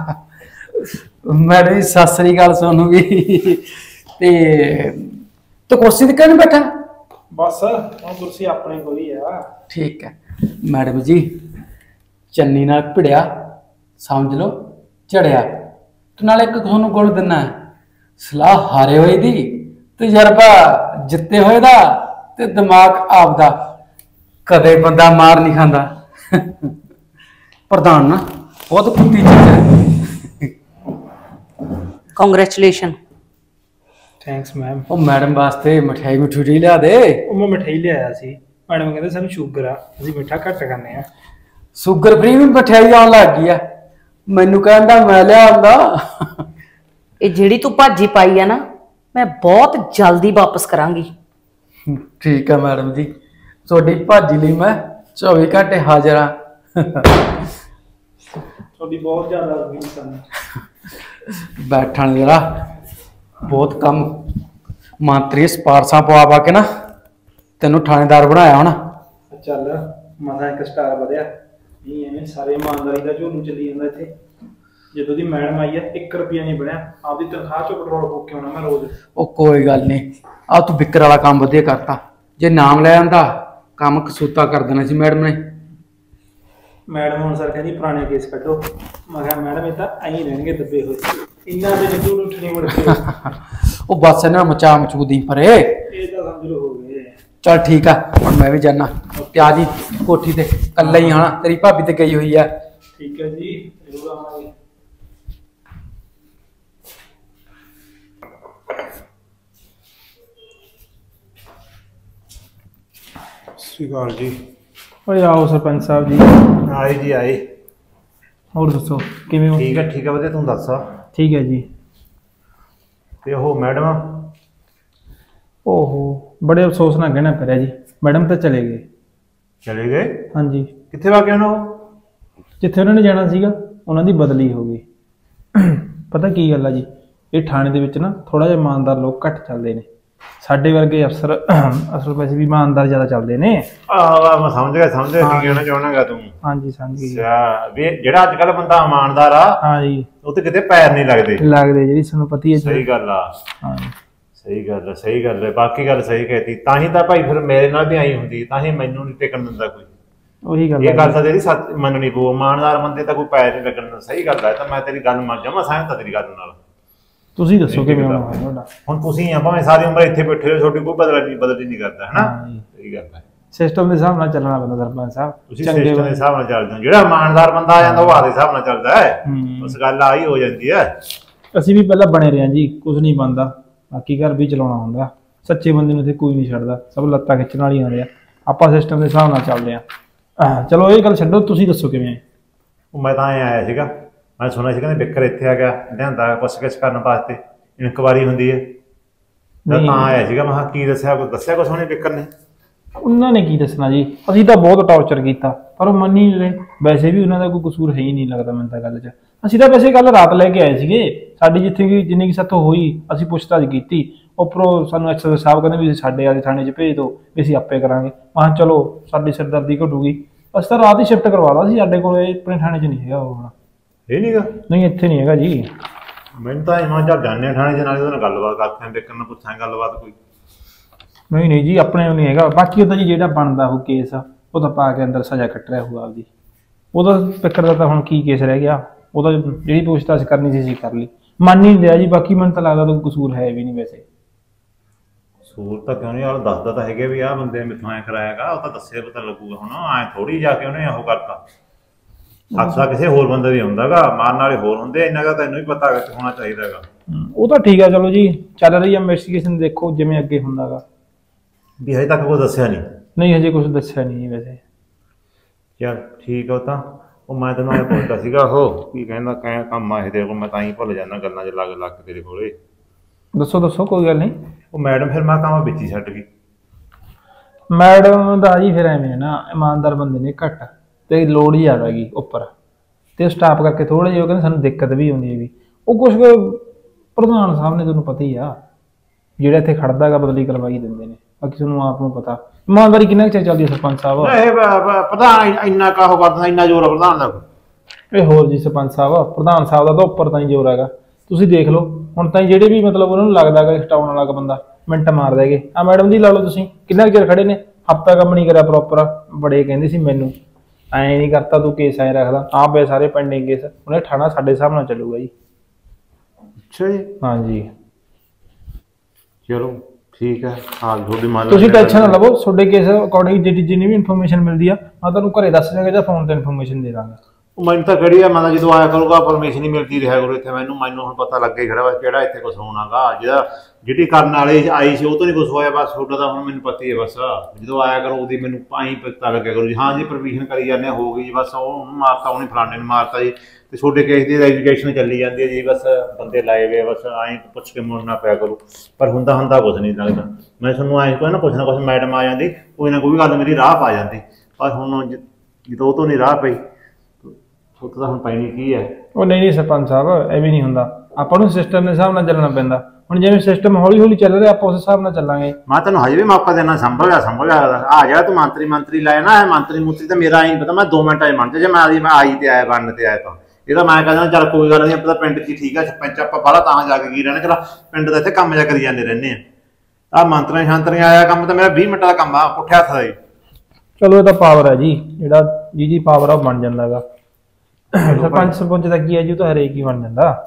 ਮੈਂ ਵੀ ਸਤਿ ਸ੍ਰੀ ਅਕਾਲ ਸੋਨੂੰ ਵੀ। ਤੇ ਤੂੰ ਕੁਰਸੀ ਤੇ ਕਿਉਂ ਬੈਠਾ? ਬਸ ਹੁਣ ਕੁਰਸੀ ਆਪਣੇ ਕੋਲ ਹੀ ਆ। ਠੀਕ ਹੈ ਮੈਡਮ ਜੀ, ਚੰਨੀ ਨਾਲ ਭਿੜਿਆ ਸਮਝ ਲਓ ਝੜਿਆ। ਤੇ ਨਾਲ ਇੱਕ ਤੁਹਾਨੂੰ ਗੁਣ ਦਿੰਨਾ, ਸਲਾਹ ਹਾਰੇ ਹੋਏ ਦੀ, ਤਜਰਬਾ ਜਿੱਤੇ ਹੋਏ ਦਾ, ਤੇ ਦਿਮਾਗ ਆਪਦਾ। ਕਦੇ ਬੰਦਾ ਮਾਰ ਨਹੀਂ ਖਾਂਦਾ। ਪ੍ਰਧਾਨ ਨਾ ਬਹੁਤ ਕੁੱਤੀ ਚੀਜ਼ ਹੈ। ਕੰਗ੍ਰੈਚੁਲੇਸ਼ਨ। Thanks ma'am. ਉਹ ਮੈਡਮ ਵਾਸਤੇ ਮਠਿਆਈ ਮਠੂਰੀ ਲਿਆ ਦੇ। ਉਹ ਮੈਂ ਮਠਿਆਈ ਲਿਆਇਆ ਸੀ, ਮੈਡਮ ਕਹਿੰਦੇ ਸਾਨੂੰ ਸ਼ੂਗਰ ਆ, ਅਸੀਂ ਮਿੱਠਾ ਘੱਟ ਖਾਂਦੇ ਆ। ਸ਼ੂਗਰ ਫ੍ਰੀ ਵੀ ਮਠਿਆਈ ਆਉਣ ਲੱਗ ਗਈ ਆ। ਮੈਨੂੰ ਕਹਿੰਦਾ ਮੈਂ ਲਿਆਉਂਦਾ। ਇਹ ਜਿਹੜੀ ਤੂੰ ਭਾਜੀ ਪਾਈ ਆ ਨਾ, ਮੈਂ ਬਹੁਤ ਜਲਦੀ ਵਾਪਸ ਕਰਾਂਗੀ। ਠੀਕ ਆ ਮੈਡਮ ਜੀ, ਤੁਹਾਡੀ ਭਾਜੀ ਲਈ ਮੈਂ ਚੌਵੀ ਘੰਟੇ ਹਾਜ਼ਰ ਆ। ਤੁਹਾਡੀ ਬਹੁਤ ਜ਼ਿਆਦਾ ਹੋ ਗਈ ਸਾਨੂੰ। ਬੈਠਣ ਜਰਾ, ਬਹੁਤ ਕੰਮ ਮੰਤਰੀ ਸਪਾਰਸਾਂ ਪਵਾ ਪਾ ਕੇ ਨਾ ਤੈਨੂੰ ਥਾਣੇਦਾਰ ਬਣਾਇਆ ਹੁਣ। ਚੱਲ ਮਸਾਂ ਇੱਕ ਸਟਾਰ ਵਧਿਆ, ਨਹੀਂ ਐਵੇਂ ਸਾਰੇ ਇਮਾਨਦਾਰੀ ਦਾ ਝੋਲੂ ਚੱਲੀ ਜਾਂਦਾ ਇੱਥੇ। ਜਦੋਂ ਦੀ ਮੈਡਮ ਆਈ ਹੈ ਇੱਕ ਰੁਪਿਆ ਨਹੀਂ ਬਣਿਆ, ਆਪਦੀ ਤਨਖਾਹ ਚੋਂ ਪੈਟਰੋਲ ਫੂਕ ਕੇ ਆਉਣਾ ਮੈਂ ਰੋਜ਼। ਉਹ ਕੋਈ ਗੱਲ ਨਹੀਂ, ਆ ਤੂੰ ਵਿਕਰ ਵਾਲਾ ਕੰਮ ਵਧੀਆ ਕਰਤਾ। ਜੇ ਨਾਮ ਲੈ ਆਂਦਾ ਕੰਮ ਕਸੂਤਾ ਕਰ ਦੇਣਾ ਸੀ ਮੈਡਮ ਨੇ। ਮੈਡਮ ਹੁਣ ਸਰ ਕਹਿੰਦੀ ਪੁਰਾਣੇ ਕੇਸ ਕੱਢੋ। ਮੈਂ ਕਿਹਾ ਮੈਡਮ ਇਹ ਤਾਂ ਐਂ ਰਹਿਣਗੇ ਦੱਬੇ ਹੋਏ, ਇੰਨਾ ਦੇ ਨਿੱਕੂ ਨੂੰ ਉੱਠਣੀ ਮੁੜ ਕੇ। ਉਹ ਬਸ ਇਹਨਾਂ ਮਚਾ ਮਚੂਦੀ ਪਰੇ। ਇਹ ਤਾਂ ਸਮਝ ਲੋ ਹੋ ਗਏ। ਚਲ ਠੀਕ ਆ, ਹੁਣ ਮੈਂ ਵੀ ਜਾਣਾ। ਪਿਆ ਜੀ ਕੋਠੀ ਤੇ ਕੱਲਾ ਹੀ ਆਣਾ, ਤੇਰੀ ਭਾਬੀ ਤੇ ਗਈ ਹੋਈ ਆ। ਠੀਕ ਹੈ ਜੀ, ਜ਼ਰੂਰ ਆਵਾਂਗੇ। ਸਤਿ ਸ਼੍ਰੀ ਅਕਾਲ ਜੀ। ਓਏ ਆਓ ਸਰਪੰਚ ਸਾਹਿਬ ਜੀ। ਆਏ ਜੀ ਆਏ। ਹੋਰ ਦੱਸੋ ਕਿਵੇਂ ਹੋ? ਠੀਕ ਹੈ ਠੀਕ ਹੈ ਵਧੀਆ, ਤੂੰ ਦੱਸ। ਠੀਕ ਹੈ ਜੀ। ਤੇ ਉਹ ਮੈਡਮ? ਓਹੋ, ਬੜੇ ਅਫਸੋਸ ਨਾਲ ਕਹਿਣਾ ਪੈ ਰਿਹਾ ਜੀ, ਮੈਡਮ ਤਾਂ ਚਲੇ ਗਏ। ਚਲੇ ਗਏ? ਹਾਂਜੀ। ਕਿੱਥੇ ਵਾ ਕੇ ਉਹਨਾਂ? ਜਿੱਥੇ ਉਹਨਾਂ ਨੇ ਜਾਣਾ ਸੀਗਾ ਉਹਨਾਂ ਦੀ ਬਦਲੀ ਹੋ ਗਈ। ਪਤਾ ਕੀ ਗੱਲ ਆ ਜੀ, ਇਹ ਥਾਣੇ ਦੇ ਵਿੱਚ ਨਾ ਥੋੜਾ ਜਿਹਾ ਇਮਾਨਦਾਰ ਲੋਕ ਘੱਟ ਚੱਲਦੇ ਨੇ। ਸਾਡੇ ਵਰਗੇ ਅਫਸਰ ਅਸਲ ਵੈਸੇ ਵੀ ਇਮਾਨਦਾਰ ਜ਼ਿਆਦਾ ਚੱਲਦੇ ਨੇ। ਆਹ ਮੈਂ ਸਮਝ ਗਿਆ ਸਮਝ ਗਿਆ ਕੀ ਕਹਿਣਾ ਚਾਹਣਾਗਾ ਤੂੰ। ਹਾਂਜੀ ਸਮਝ ਗਈ। ਅੱਛਾ ਵੀ ਜਿਹੜਾ ਅੱਜ ਕੱਲ ਬੰਦਾ ਇਮਾਨਦਾਰ ਆ, ਹਾਂ ਜੀ, ਉਹ ਤੇ ਕਿਤੇ ਪੈਰ ਨਹੀਂ ਲੱਗਦੇ। ਲੱਗਦੇ ਜਿਹੜੀ ਤੁਹਾਨੂੰ ਪਤਾ ਹੀ ਹੈ। ਸਹੀ ਗੱਲ ਆ। ਹਾਂ ਸਹੀ ਗੱਲ ਹੈ ਸਹੀ ਗੱਲ ਹੈ, ਬਾਕੀ ਗੱਲ ਸਹੀ ਕਹਿਤੀ। ਤਾਂ ਹੀ ਤਾਂ ਭਾਈ ਫਿਰ ਮੇਰੇ ਨਾਲ ਵੀ ਆਈ ਹੁੰਦੀ, ਤਾਂ ਹੀ ਮੈਨੂੰ ਨਹੀਂ ਟਿਕਣ ਦਿੰਦਾ ਕੋਈ। ਉਹੀ ਗੱਲ ਇਹ ਗੱਲ ਤਾਂ ਤੇਰੀ ਸੱਚ ਮੰਨਣੀ ਪਊ, ਇਮਾਨਦਾਰ ਬੰਦੇ ਤਾਂ ਕੋਈ ਪੈਰ ਨਹੀਂ ਲੱਗਣ ਦਿੰਦਾ। ਸਹੀ ਗੱਲ ਹੈ, ਤਾਂ ਮੈਂ ਤੇਰੀ ਗੱਲ ਮੰਨ ਜਾਵਾਂ, ਸਹਿਮਤ ਤੇਰੀ ਗੱਲ ਨਾਲ। ਤੁਸੀਂ ਦੱਸੋ ਕਿਵੇਂ ਹੋਣਾ ਤੁਹਾਡਾ? ਹੁਣ ਤੁਸੀਂ ਆ ਭਾਵੇਂ ਸਾਰੀ ਉਮਰ ਇੱਥੇ ਬੈਠੇ ਹੋ, ਤੁਹਾਡੀ ਕੋਈ ਬਦਲ ਨਹੀਂ ਬਦਲ ਨਹੀਂ ਕਰਦਾ ਹੈ ਨਾ। ਸਹੀ ਗੱਲ ਹੈ, ਸਿਸਟਮ ਦੇ ਹਿਸਾਬ ਨਾਲ ਚੱਲਣਾ ਪੈਂਦਾ ਸਰਪੰਚ ਸਾਹਿਬ। ਤੁਸੀਂ ਸਿਸਟਮ ਦੇ ਹਿਸਾਬ ਨਾਲ ਚੱਲਦੇ ਹੋ। ਜਿਹੜਾ ਇਮਾਨਦਾਰ ਬੰਦਾ ਆ ਜਾਂਦਾ ਉਹ ਆਦੇ ਹਿਸਾਬ ਨਾਲ ਚੱਲਦਾ ਹੈ। ਉਸ ਗੱਲ ਆਹੀ ਹੋ ਜਾਂਦੀ ਹੈ। ਅਸੀਂ ਵੀ ਪਹਿਲਾਂ ਬਣੇ ਰਹੇ ਜੀ, ਕੁਝ ਨਹੀਂ ਬਣਦਾ, ਬਾਕੀ ਘਰ ਵੀ ਚਲਾਉਣਾ ਹੁੰਦਾ। ਸੱਚੇ ਬੰਦੇ ਨੂੰ ਇੱਥੇ ਕੋਈ ਨਹੀਂ ਛੱਡਦਾ, ਸਭ ਲੱਤਾਂ ਖਿੱਚਣ ਵਾਲੀ ਆਉਂਦੇ ਆ। ਆਪਾਂ ਸਿਸਟਮ ਦੇ ਹਿਸਾਬ ਨਾਲ ਚੱਲਦੇ ਆ। ਚਲੋ ਇਹ ਗੱਲ ਛੱਡੋ, ਤੁਸੀਂ ਦੱਸੋ ਕਿਵੇਂ? ਮੈਂ ਤਾਂ ਐਂ ਆਇਆ ਸੀਗਾ, ਮੈਂ ਸੁਣਿਆ ਸੀ ਕਹਿੰਦੇ ਵਿਕਰ ਇੱਥੇ ਆ ਗਿਆ, ਲਿਆਂਦਾ ਪੁੱਛ ਗਿੱਛ ਕਰਨ ਵਾਸਤੇ, ਇਨਕੁਆਰੀ ਹੁੰਦੀ ਹੈ। ਤਾਂ ਆਇਆ ਸੀਗਾ, ਮੈਂ ਕਿਹਾ ਕੀ ਦੱਸਿਆ, ਕੁਛ ਦੱਸਿਆ ਕੁਛ ਉਹਨੇ ਵਿਕਰ ਨੇ? ਉਹਨਾਂ ਨੇ ਕੀ ਦੱਸਣਾ ਜੀ, ਅਸੀਂ ਤਾਂ ਬਹੁਤ ਟੌਰਚਰ ਕੀਤਾ ਪਰ ਉਹ ਮੰਨ ਹੀ ਨਹੀਂ ਰਹੇ। ਵੈਸੇ ਵੀ ਉਹਨਾਂ ਦਾ ਕੋਈ ਕਸੂਰ ਹੈ ਹੀ ਨਹੀਂ ਲੱਗਦਾ ਮੈਨੂੰ ਤਾਂ ਗੱਲ 'ਚ। ਅਸੀਂ ਤਾਂ ਵੈਸੇ ਕੱਲ ਰਾਤ ਲੈ ਕੇ ਆਏ ਸੀਗੇ, ਸਾਡੀ ਜਿੱਥੇ ਕਿ ਜਿੰਨੀ ਕਿ ਸਾਥੋਂ ਹੋਈ ਅਸੀਂ ਪੁੱਛਤਾਛ ਕੀਤੀ। ਉੱਪਰੋਂ ਸਾਨੂੰ ਐਕਸਰਸਾਈਜ਼ ਸਾਹਿਬ ਕਹਿੰਦੇ ਵੀ ਸਾਡੇ ਵਾਲੇ ਥਾਣੇ 'ਚ ਭੇਜ ਦਿਓ, ਵੀ ਅਸੀਂ ਆਪੇ ਕਰਾਂਗੇ। ਮੈਂ ਕਿਹਾ ਚਲੋ ਸਾਡੀ ਸਿਰਦਰਦੀ ਘਟੂਗੀ। ਅਸੀਂ ਤਾਂ ਰਾਤ ਹੀ ਸ਼ਿਫਟ ਕਰਵਾਦਾ ਸੀ, ਸਾਡੇ ਕੋਲ ਆਪਣੇ ਥਾਣੇ 'ਚ ਨਹੀਂ ਹੈਗਾ ਉਹ ਹੁਣ। ਇਹ ਨਹੀਂਗਾ? ਨਹੀਂ ਇੱਥੇ ਨਹੀਂ ਹੈਗਾ ਜੀ। ਮੈਨੂੰ ਤਾਂ ਇਮਾਂ ਚੱਲ ਜਾਂਦੇ ਥਾਣੇ 'ਚ, ਨਾਲੇ ਉਹਦੇ ਨਾਲ ਗੱਲਬਾਤ ਕਰਦੇ ਆਂ, ਵਿਕਰ ਨੂੰ ਪੁੱਛਾਂ ਗੱਲਬਾਤ ਕੋਈ। ਨਹੀਂ ਨਹੀਂ ਜੀ, ਆਪਣੇ ਨਹੀਂ ਹੈਗਾ। ਬਾਕੀ ਉਹਦਾ ਜੀ ਜਿਹੜਾ ਬਣਦਾ ਉਹ ਕੇਸ ਆ, ਉਹ ਤਾਂ ਪਾ ਕੇ ਅੰਦਰ ਸਜ਼ਾ ਕੱਟ ਰਿਹਾ ਹੋਊਗਾ ਆਪਦੀ। ਉਹਦਾ ਵਿਕਰ ਦਾ ਤਾਂ ਹੁਣ ਕੀ ਕੇਸ ਰਹਿ ਗਿਆ, ਉਹਦਾ ਜਿਹੜੀ ਪੁੱਛਤਾਛ ਕਰਨੀ ਸੀ ਅਸੀਂ ਕਰ ਲਈ। ਮੰਨ ਹੀ ਨਹੀਂ ਰਿਹਾ ਜੀ। ਬਾਕੀ ਮੈਨੂੰ ਤਾਂ ਲੱਗਦਾ ਕੋਈ ਕਸੂਰ ਹੈ ਵੀ ਨਹੀਂ ਵੈਸੇ। ਕਸੂਰ ਤਾਂ ਕਿਉਂ ਨਹੀਂ, ਉਹ ਦੱਸਦਾ ਤਾਂ ਹੈਗੇ ਵੀ ਆਹ ਬੰਦੇ ਮੈਥੋਂ ਐਂ ਕਰਾਇਆਗਾ, ਉਹ ਤਾਂ ਦੱਸੇ ਪਤਾ ਲੱਗੂਗਾ। ਹੁਣ ਐਂ ਥੋੜੀ ਜਾ ਕੇ ਉਹਨੇ ਉਹ ਕਰਤਾ। ਹੱਥ ਤਾਂ ਕਿਸੇ ਹੋਰ ਬੰਦੇ ਦੀ ਹੁੰਦਾਗਾ, ਮਾਰਨ ਵਾਲੇ ਹੋਰ ਹੁੰਦੇ। ਇੰਨਾ ਦਾ ਤੈਨੂੰ ਵੀ ਪਤਾ ਹੋਣਾ ਚਾਹੀਦਾ ਹੈਗਾ। ਉਹ ਤਾਂ ਠੀਕ ਆ, ਚਲੋ ਜੀ ਚੱਲ ਰਹੀ ਆ ਇਨਵੈਸਟੀਗੇਸ਼ਨ, ਦੇਖੋ ਜਿਵੇਂ ਅੱਗੇ ਹੁੰਦਾਗਾ। ਵੀ ਹਜੇ ਤੱਕ ਕੋਈ ਦੱਸਿਆ ਨਹੀਂ? ਨਹੀਂ ਹਜੇ ਕੁਝ ਦੱਸਿਆ ਨਹੀਂ ਵੈਸੇ। ਚੱਲ ਠੀਕ ਆ। ਉਹ ਤਾਂ ਉਹ ਮੈਂ ਤੈਨੂੰ ਐਂ ਪੁੱਛਦਾ ਸੀਗਾ, ਉਹ ਕੀ ਕਹਿੰਦਾ ਕਹਿ ਕੰਮ ਆ ਇਹ ਤੇਰੇ ਕੋਲ, ਮੈਂ ਤਾਂ ਹੀ ਭੁੱਲ ਜਾਂਦਾ ਗੱਲਾਂ 'ਚ ਲੱਗ ਲੱਗ ਤੇਰੇ ਕੋਲੇ। ਦੱਸੋ ਦੱਸੋ, ਕੋਈ ਗੱਲ ਨਹੀਂ। ਉਹ ਮੈਡਮ ਫਿਰ ਮੈਂ ਕੰਮ ਵਿੱਚ ਹੀ ਛੱਡ ਗਈ। ਮੈਡਮ ਦਾ ਜੀ ਫਿਰ ਐਵੇਂ ਨਾ, ਇਮਾਨਦਾਰ ਬੰਦੇ ਨੇ ਘੱਟ ਤੇ ਲੋੜ ਹੀ ਜ਼ਿਆਦਾ ਹੈਗੀ ਉੱਪਰ, ਤੇ ਸਟਾਫ ਕਰਕੇ ਥੋੜ੍ਹਾ ਜਿਹਾ ਉਹ ਕਹਿੰਦੇ ਸਾਨੂੰ ਦਿੱਕਤ ਵੀ ਆਉਂਦੀ ਹੈਗੀ। ਉਹ ਕੁਛ ਪ੍ਰਧਾਨ ਸਾਹਿਬ ਨੇ ਤੁਹਾਨੂੰ ਪਤਾ ਹੀ ਆ, ਜਿਹੜਾ ਇੱਥੇ ਖੜਦਾ ਹੈਗਾ ਬਦਲੀ ਕਰਵਾਈ ਦਿੰਦੇ ਨੇ। ਬਾਕੀ ਤੁਹਾਨੂੰ ਆਪ ਨੂੰ ਪਤਾ ਇਮਾਨਦਾਰੀ ਕਿੰਨਾ ਕੁ ਚਿਰ ਚੱਲਦੀ ਹੈ ਸਰਪੰਚ ਸਾਹਿਬ? ਇਹ ਪ੍ਰਧਾਨ ਇੰਨਾ ਕਾਹੋ ਕਰਦਾ, ਇੰਨਾ ਜ਼ੋਰ ਆ ਪ੍ਰਧਾਨ ਦਾ? ਇਹ ਹੋਰ ਜੀ ਸਰਪੰਚ ਸਾਹਿਬ, ਪ੍ਰਧਾਨ ਸਾਹਿਬ ਦਾ ਤਾਂ ਉੱਪਰ ਤਾਂ ਹੀ ਜ਼ੋਰ ਹੈਗਾ। ਤੁਸੀਂ ਦੇਖ ਲਓ ਹੁਣ ਤਾਂ ਜਿਹੜੇ ਵੀ ਮਤਲਬ ਉਹਨਾਂ ਨੂੰ ਲੱਗਦਾ ਹੈਗਾ ਹਟਾਉਣ ਵਾਲਾ ਬੰਦਾ ਮਿੰਟ ਮਾਰ ਦੇਗੇ। ਆ ਮੈਡਮ ਦੀ ਲਾ ਲਓ ਤੁਸੀਂ, ਕਿੰਨਾ ਕੁ ਚਿਰ ਖੜੇ ਨੇ, ਹਫ਼ਤਾ ਕੰਮ ਨਹੀਂ ਕਰਿਆ ਪ੍ਰੋਪਰ। ਬੜੇ ਕਹਿੰਦੇ ਸੀ ਮੈਨੂੰ ਐਂ ਨਹੀਂ ਕਰਤਾ ਤੂੰ, ਕੇਸ ਐਂ ਰੱਖਦਾ। ਆਹ ਪਏ ਸਾਰੇ ਪੈਂਡਿੰਗ ਕੇਸ, ਉਹਨੇ ਠਾਣਾ ਸਾਡੇ ਹਿਸਾਬ ਨਾਲ ਚੱਲੂਗਾ ਜੀ। ਅੱਛਾ ਜੀ। ਹਾਂਜੀ ਚਲੋ ਠੀਕ ਹੈ। ਹਾਂ ਤੁਹਾਡੀ ਮੰਨ ਤੁਸੀਂ ਟੈਨਸ਼ਨ ਨਾ ਲਵੋ, ਤੁਹਾਡੇ ਕੇਸ ਅਕੋਰਡਿੰਗ ਜਿਹੜੀ ਜਿੰਨੀ ਵੀ ਇਨਫੋਰਮੇਸ਼ਨ ਮਿਲਦੀ ਆ ਮੈਂ ਤੁਹਾਨੂੰ ਘਰੇ ਦੱਸ ਦਾਂਗਾ ਜਾਂ ਫੋਨ ਤੇ ਇਨਫੋਰਮੇਸ਼ਨ ਦੇ ਦਾਂਗਾ। ਉਹ ਮੈਨੂੰ ਤਾਂ ਕਿਹੜੀ ਆ, ਮੈਂ ਤਾਂ ਜਦੋਂ ਆਇਆ ਕਰੂਗਾ ਪਰਮਿਸ਼ਨ ਹੀ ਮਿਲਦੀ ਰਿਹਾ ਕਰੂ ਇੱਥੇ ਮੈਨੂੰ ਮੈਨੂੰ ਹੁਣ ਪਤਾ ਲੱਗੇ ਖੜਾ ਵਾ ਕਿਹੜਾ ਇੱਥੇ ਕੁਛ ਹੋਣਾਗਾ। ਜਿਹੜਾ ਜਿਹੜੀ ਕਰਨ ਵਾਲੀ ਆਈ ਸੀ ਉਹ ਤੋਂ ਨਹੀਂ ਕੁਛ ਹੋਇਆ, ਬਸ ਤੁਹਾਡਾ ਤਾਂ ਹੁਣ ਮੈਨੂੰ ਪਤਾ ਹੀ ਹੈ। ਬਸ ਜਦੋਂ ਆਇਆ ਕਰੋ ਉਹਦੀ ਮੈਨੂੰ ਆਈ ਪਤਾ ਲੱਗਿਆ ਕਰੂ ਜੀ ਹਾਂ ਜੀ ਪਰਮਿਸ਼ਨ ਕਰੀ ਜਾਂਦੇ ਹੋ ਗਈ ਜੀ, ਬਸ ਉਹਨੂੰ ਮਾਰਤਾ ਉਹਨੇ ਫਲਾਣੇ ਨੂੰ ਮਾਰਤਾ ਜੀ, ਤੇ ਤੁਹਾਡੇ ਕੇਸ ਦੀ ਐਜੂਕੇਸ਼ਨ ਚੱਲੀ ਜਾਂਦੀ ਹੈ ਜੀ, ਬਸ ਬੰਦੇ ਲਾਏ ਵੇ ਬਸ ਐਂ ਪੁੱਛ ਕੇ ਮੁੜਨਾ ਪਿਆ ਕਰੂ। ਪਰ ਹੁੰਦਾ ਹੁੰਦਾ ਕੁਛ ਨਹੀਂ ਲੱਗਦਾ। ਮੈਂ ਤੁਹਾਨੂੰ ਐਂ ਕੋਈ ਨਾ ਕੁਛ ਨਾ ਕੁਛ ਮੈਡਮ ਆ ਜਾਂਦੀ, ਕੋਈ ਨਾ ਕੋਈ ਗੱਲ ਮੇਰੀ ਰਾਹ ਪਾ ਜਾਂਦੀ, ਪਰ ਹੁਣ ਜਦੋਂ ਉਹ ਤੋਂ ਨਹੀਂ ਰਾਹ ਪਈ ਉੱਥੇ ਤਾਂ ਹੁਣ ਪੈਣੀ ਕੀ ਹੈ। ਉਹ ਨਹੀਂ ਨਹੀਂ ਸਰਪੰਚ ਸਾਹਿਬ ਐਵੇਂ ਨਹੀਂ ਹੁੰਦਾ, ਆਪਾਂ ਨੂੰ ਸਿਸਟਮ ਦੇ ਹਿਸਾਬ ਨਾਲ ਚੱਲਣਾ ਪੈਂਦਾ। ਹੁਣ ਜਿਵੇਂ ਸਿਸਟਮ ਹੌਲੀ ਹੌਲੀ ਚੱਲ ਰਿਹਾ ਆਪਾਂ ਉਸ ਹਿਸਾਬ ਨਾਲ ਚੱਲਾਂਗੇ। ਮੈਂ ਤੈਨੂੰ ਹਜੇ ਵੀ ਮੌਕਾ ਦੇਣਾ, ਸੰਭਲ ਗਿਆ ਸੰਭਲ ਗਿਆ ਆ ਜਾ ਤੂੰ ਮੰਤਰੀ ਮੰਤਰੀ ਲਾਇਆ ਨਾ, ਮੰਤਰੀ ਮੁੰਤਰੀ ਤਾਂ ਮੇਰਾ ਹੀ ਪਤਾ, ਮੈਂ ਦੋ ਮਿੰਟਾਂ ਚ ਮੰਨ ਜਾ ਜੇ ਮੈਂ ਆਈ ਮੈਂ ਆਈ ਤੇ ਆਇਆ ਬਣਨ ਤੇ ਆਇਆ ਤਾਂ ਇਹ ਤਾਂ ਮੈਂ ਕਹਿੰਦਾ ਚੱਲ ਕੋਈ ਗੱਲ ਨਹੀਂ ਆਪਾਂ ਪਿੰਡ ਚ ਠੀਕ ਆ, ਸਰਪੰਚ ਆਪਾਂ ਬਾਹਲਾ ਤਾਂ ਜਾ ਕੇ ਕੀ ਰਹਿਣਾ, ਚਲ ਪਿੰਡ ਦਾ ਇੱਥੇ ਕੰਮ ਜਾ ਕਰੀ ਜਾਂਦੇ ਰਹਿੰਦੇ ਆ। ਆਹ ਮੰਤਰੀਆਂ ਸ਼ਾਂਤਰੀਆਂ ਆਇਆ ਕੰਮ ਤਾਂ ਮੇਰਾ ਵੀਹ ਮਿੰਟਾਂ ਦਾ ਕੰਮ ਆ, ਪੁੱਠਿਆ ਹੱਥ ਦਾ ਜੀ। ਚਲੋ ਇਹ ਤਾਂ ਪਾਵਰ ਹੈ ਜੀ, ਜਿਹੜਾ ਜਿਹਦੀ ਪਾਵਰ ਆ ਉਹ ਬਣ ਜਾਂਦਾ ਹੈਗਾ। ਸਰਪੰਚ ਸਰਪੰਚ ਦਾ ਕੀ ਹੈ ਜੀ, ਉਹ ਤਾਂ ਹਰੇਕ ਹੀ ਬਣ ਜਾਂਦਾ।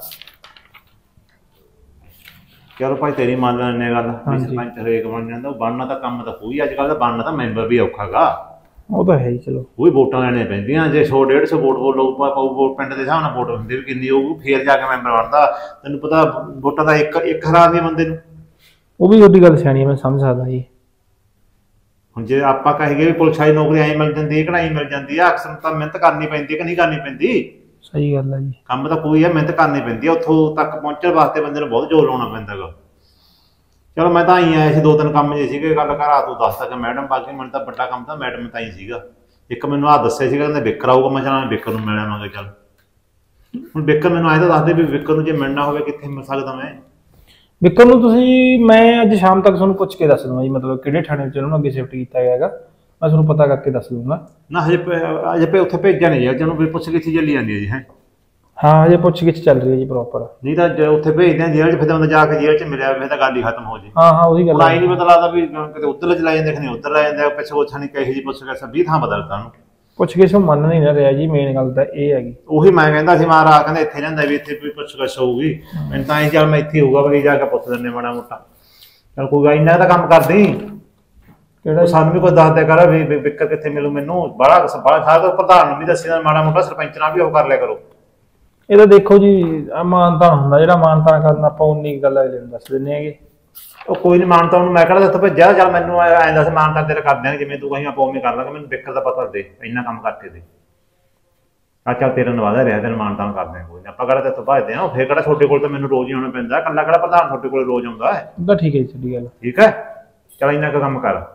ਚਲੋ ਭਾਈ ਤੇਰੀ ਮੰਨ ਲੈਣੇ ਗੱਲ, ਸਰਪੰਚ ਹਰੇਕ ਬਣ ਜਾਂਦਾ, ਉਹ ਬਣਨਾ ਤਾਂ ਕੰਮ ਤਾਂ ਕੋਈ ਅੱਜ ਕੱਲ੍ਹ ਦਾ ਬਣਨਾ ਤਾਂ ਮੈਂਬਰ ਵੀ ਔਖਾ ਗਾ। ਉਹ ਤਾਂ ਹੈ ਹੀ। ਚਲੋ ਉਹ ਵੀ ਵੋਟਾਂ ਲੈਣੀਆਂ ਪੈਂਦੀਆਂ, ਜੇ ਸੌ ਡੇਢ ਸੌ ਵੋਟ ਬੋਲੋ ਪਾਉ ਵੋਟ ਪਿੰਡ ਦੇ ਹਿਸਾਬ ਨਾਲ ਵੋਟ ਹੁੰਦੀ ਵੀ ਕਿੰਨੀ ਹੋਊਗੀ ਫੇਰ ਜਾ ਕੇ ਮੈਂਬਰ ਬਣਦਾ। ਤੈਨੂੰ ਪਤਾ ਵੋਟਾਂ ਦਾ ਇੱਕ ਇੱਕ ਹਰਾ ਦੀ ਬੰਦੇ ਨੂੰ। ਉਹ ਵੀ ਤੁਹਾਡੀ ਗੱਲ ਸਿਆਣੀ ਹੈ, ਮੈਂ ਸਮਝ ਸਕਦਾ ਜੀ। ਹੁਣ ਜੇ ਆਪਾਂ ਕਹੀਏ ਵੀ ਪੁਲਿਸ ਵਾਲੀ ਨੌਕਰੀ ਐਂ ਮਿਲ ਜਾਂਦੀ ਹੈ ਕਿ ਨਹੀਂ ਮਿਲ ਜਾਂਦੀ ਆ, ਅਕਸਰ ਤਾਂ ਮਿਹਨਤ ਕਰਨੀ ਪੈਂਦੀ ਹੈ ਕਿ ਨਹੀਂ ਕਰਨੀ ਪੈਂਦੀ। ਸਹੀ ਗੱਲ ਹੈ ਜੀ। ਕੰਮ ਤਾਂ ਕੋਈ ਹੈ, ਮਿਹਨਤ ਕਰਨੀ ਪੈਂਦੀ ਹੈ, ਉੱਥੋਂ ਤੱਕ ਪਹੁੰਚਣ ਵਾਸਤੇ ਬੰਦੇ ਨੂੰ ਬਹੁਤ ਜ਼ੋਰ ਲਾਉਣਾ ਪੈਂਦਾ ਗਾ। ਚਲੋ ਮੈਂ ਤਾਂ ਆਈ ਆਇਆ ਸੀ, ਦੋ ਤਿੰਨ ਕੰਮ ਜੇ ਸੀਗੇ, ਗੱਲ ਕਰ ਆ ਤੂੰ ਦੱਸ ਤੱਕ ਮੈਡਮ, ਬਾਕੀ ਮੈਨੂੰ ਤਾਂ ਵੱਡਾ ਕੰਮ ਤਾਂ ਮੈਡਮ ਤਾਂ ਹੀ ਸੀਗਾ। ਇੱਕ ਮੈਨੂੰ ਆਹ ਦੱਸਿਆ ਸੀਗਾ ਕਹਿੰਦੇ ਵਿਕਰ ਆਊਗਾ, ਮੈਂ ਚਲਾਂ ਵਿਕਰ ਨੂੰ ਮਿਲਿਆ ਮੰਗੇ। ਚੱਲ ਹੁਣ ਵਿਕਰ ਮੈਨੂੰ ਐਂ ਤਾਂ ਦੱਸਦੇ ਵੀ ਵਿਕਰ ਨੂੰ ਜੇ ਮਿਲਣਾ ਹੋਵੇ ਕਿੱਥੇ ਮਿਲ ਸਕਦਾ ਮੈਂ। ਵਿਕਰ ਨੂੰ ਤੁਸੀਂ ਮੈਂ ਅੱਜ ਸ਼ਾਮ ਤੱਕ ਤੁਹਾਨੂੰ ਪੁੱਛ ਕੇ ਦੱਸ ਦੂੰਗਾ ਜੀ, ਮਤਲਬ ਕਿਹੜੇ ਥਾਣੇ 'ਚ ਉਹਨਾਂ ਨੂੰ ਅੱਗੇ ਸ਼ਿਫਟ ਕੀਤਾ ਗਿਆ ਹੈਗਾ, ਮੈਂ ਤੁਹਾਨੂੰ ਪਤਾ ਕਰਕੇ ਦੱਸ ਦੂੰਗਾ। ਨਾ ਹਜੇ ਹਜੇ ਉੱਥੇ ਭੇਜਿਆ ਨਹੀਂ ਜੀ, ਜਿਹਨੂੰ ਵੀ ਪੁੱਛ ਕੇ ਚੱਲੀ ਜਾਂਦੀ ਹੈ ਜੀ। ਹੈ ਹਾਂ ਹਜੇ ਪੁੱਛ ਗਿੱਛ ਚੱਲ ਰਹੀ ਹੈ ਜੀ ਪ੍ਰੋਪਰ। ਨਹੀਂ ਤਾਂ ਜੇ ਉੱਥੇ ਭੇਜਦੇ ਆ ਜੇਲ੍ਹ 'ਚ, ਫਿਰ ਬੰਦਾ ਜਾ ਕੇ ਜੇਲ੍ਹ 'ਚ ਮਿਲਿਆ ਫਿਰ ਤਾਂ ਗੱਲ ਹੀ ਖਤਮ ਹੋ ਜੇ। ਹਾਂ ਹਾਂ ਉਹੀ ਗੱਲ ਹੈ। ਨਹੀਂ ਪਤਾ ਲੱਗਦਾ ਵੀ ਕਿਤੇ ਉੱਧਰ ਚਲਾ ਜਾਂਦੇ ਕਿ ਉੱਧਰ ਲੈ ਜਾਂਦੇ, ਪਿੱਛੇ ਪੁੱਛਾ ਨਹੀਂ ਕਹੇ ਜੀ ਪੁੱਛ ਕੇ ਸਭ ਵੀਹ ਥਾਂ ਬਦਲਦਾ ਉਹਨੂੰ। ਪੁੱਛ ਗਿੱਛ ਮੰਨ ਨਹੀਂ ਨਾ ਰਿਹਾ ਜੀ, ਮੇਨ ਗੱਲ ਤਾਂ ਇਹ ਹੈਗੀ। ਉਹੀ ਮੈਂ ਕਹਿੰਦਾ ਸੀ ਮਾਰਾ ਕਹਿੰਦਾ ਇੱਥੇ ਜਾਂਦਾ ਵੀ ਇੱਥੇ ਵੀ ਪੁੱਛ ਗਿੱਛ ਹੋਊਗੀ, ਮੈਨੂੰ ਤਾਂ ਇਹ ਚੱਲ ਮੈਂ ਇੱਥੇ ਹੋਊਗਾ ਵੀ ਜਾ ਕੇ ਪੁੱਛ ਦਿੰਦੇ ਮਾੜਾ ਮੋਟਾ। ਚੱਲ ਕੋਈ ਗੱਲ ਇੰਨਾ ਤਾਂ ਕੰਮ ਕਰਦੀ ਕਿਹੜਾ ਸਾਨੂੰ ਵੀ ਕੋਈ ਦੱਸ ਦਿਆ ਕਰ ਵੀ ਵਿਕਰ ਕਿੱਥੇ ਮਿਲੂ ਮੈਨੂੰ। ਬੜਾ ਬੜਾ ਸਾਰਾ ਪ੍ਰਧਾਨ ਨੂੰ ਵੀ ਦੱਸੀ ਦਾ, ਮਾੜਾ ਮੋਟਾ ਸਰਪੰਚ ਨਾਲ ਵੀ ਉਹ ਕਰ ਲਿਆ ਕਰੋ। ਇਹ ਤਾਂ ਦੇਖੋ ਜੀ ਮਾਨਤਾ ਹੁੰਦਾ, ਜਿਹੜਾ ਮਾਨਤਾ ਕਰਨਾ ਆਪਾਂ ਉਨੀ ਗੱਲ ਅਗਲੇ ਨੂੰ ਦੱਸ ਦਿੰਦੇ ਹੈਗੇ। ਉਹ ਕੋਈ ਨੀ ਮਾਨਤਾ ਉਹਨੂੰ ਮੈਂ ਕਿਹੜਾ ਦੱਸ ਭੇਜਿਆ, ਚੱਲ ਮੈਨੂੰ ਐਂ ਦੱਸ ਮਾਨਤਾ ਤੇਰਾ ਕਰ ਦਿਆਂਗੇ ਜਿਵੇਂ ਤੂੰ ਕਹੀਂ ਆਪਾਂ ਉਵੇਂ ਕਰ ਲਾਂਗੇ, ਮੈਨੂੰ ਵਿਕਰ ਦਾ ਪਤਾ ਦੇ ਇੰਨਾ ਕੰਮ ਕਰਕੇ ਦੇ। ਆ ਚੱਲ ਤੇਰਾ ਨਵਾਦਾ ਰਿਹਾ ਤੈਨੂੰ ਮਾਨਤਾ ਕਰ ਦਿਆਂਗੇ, ਕੋਈ ਆਪਾਂ ਕਿਹੜਾ ਤੇਤੋਂ ਭੱਜਦੇ ਆ, ਫੇਰ ਕਿਹੜਾ ਤੁਹਾਡੇ ਕੋਲ ਤਾਂ ਮੈਨੂੰ ਰੋਜ਼ ਹੀ ਆਉਣਾ ਪੈਂਦਾ, ਕੱਲਾ ਕਿਹੜਾ ਪ੍ਰਧਾਨ ਤੁਹਾਡੇ ਕੋਲ ਰੋਜ਼ ਆਉਂਦਾ ਹੈ। ਉਹਦਾ ਠੀਕ ਹੈ ਜੀ ਤੁਹਾਡੀ ਗੱਲ। ਠੀਕ ਹੈ ਚੱਲ ਇੰਨਾ ਕੁ ਕੰਮ ਕਰ।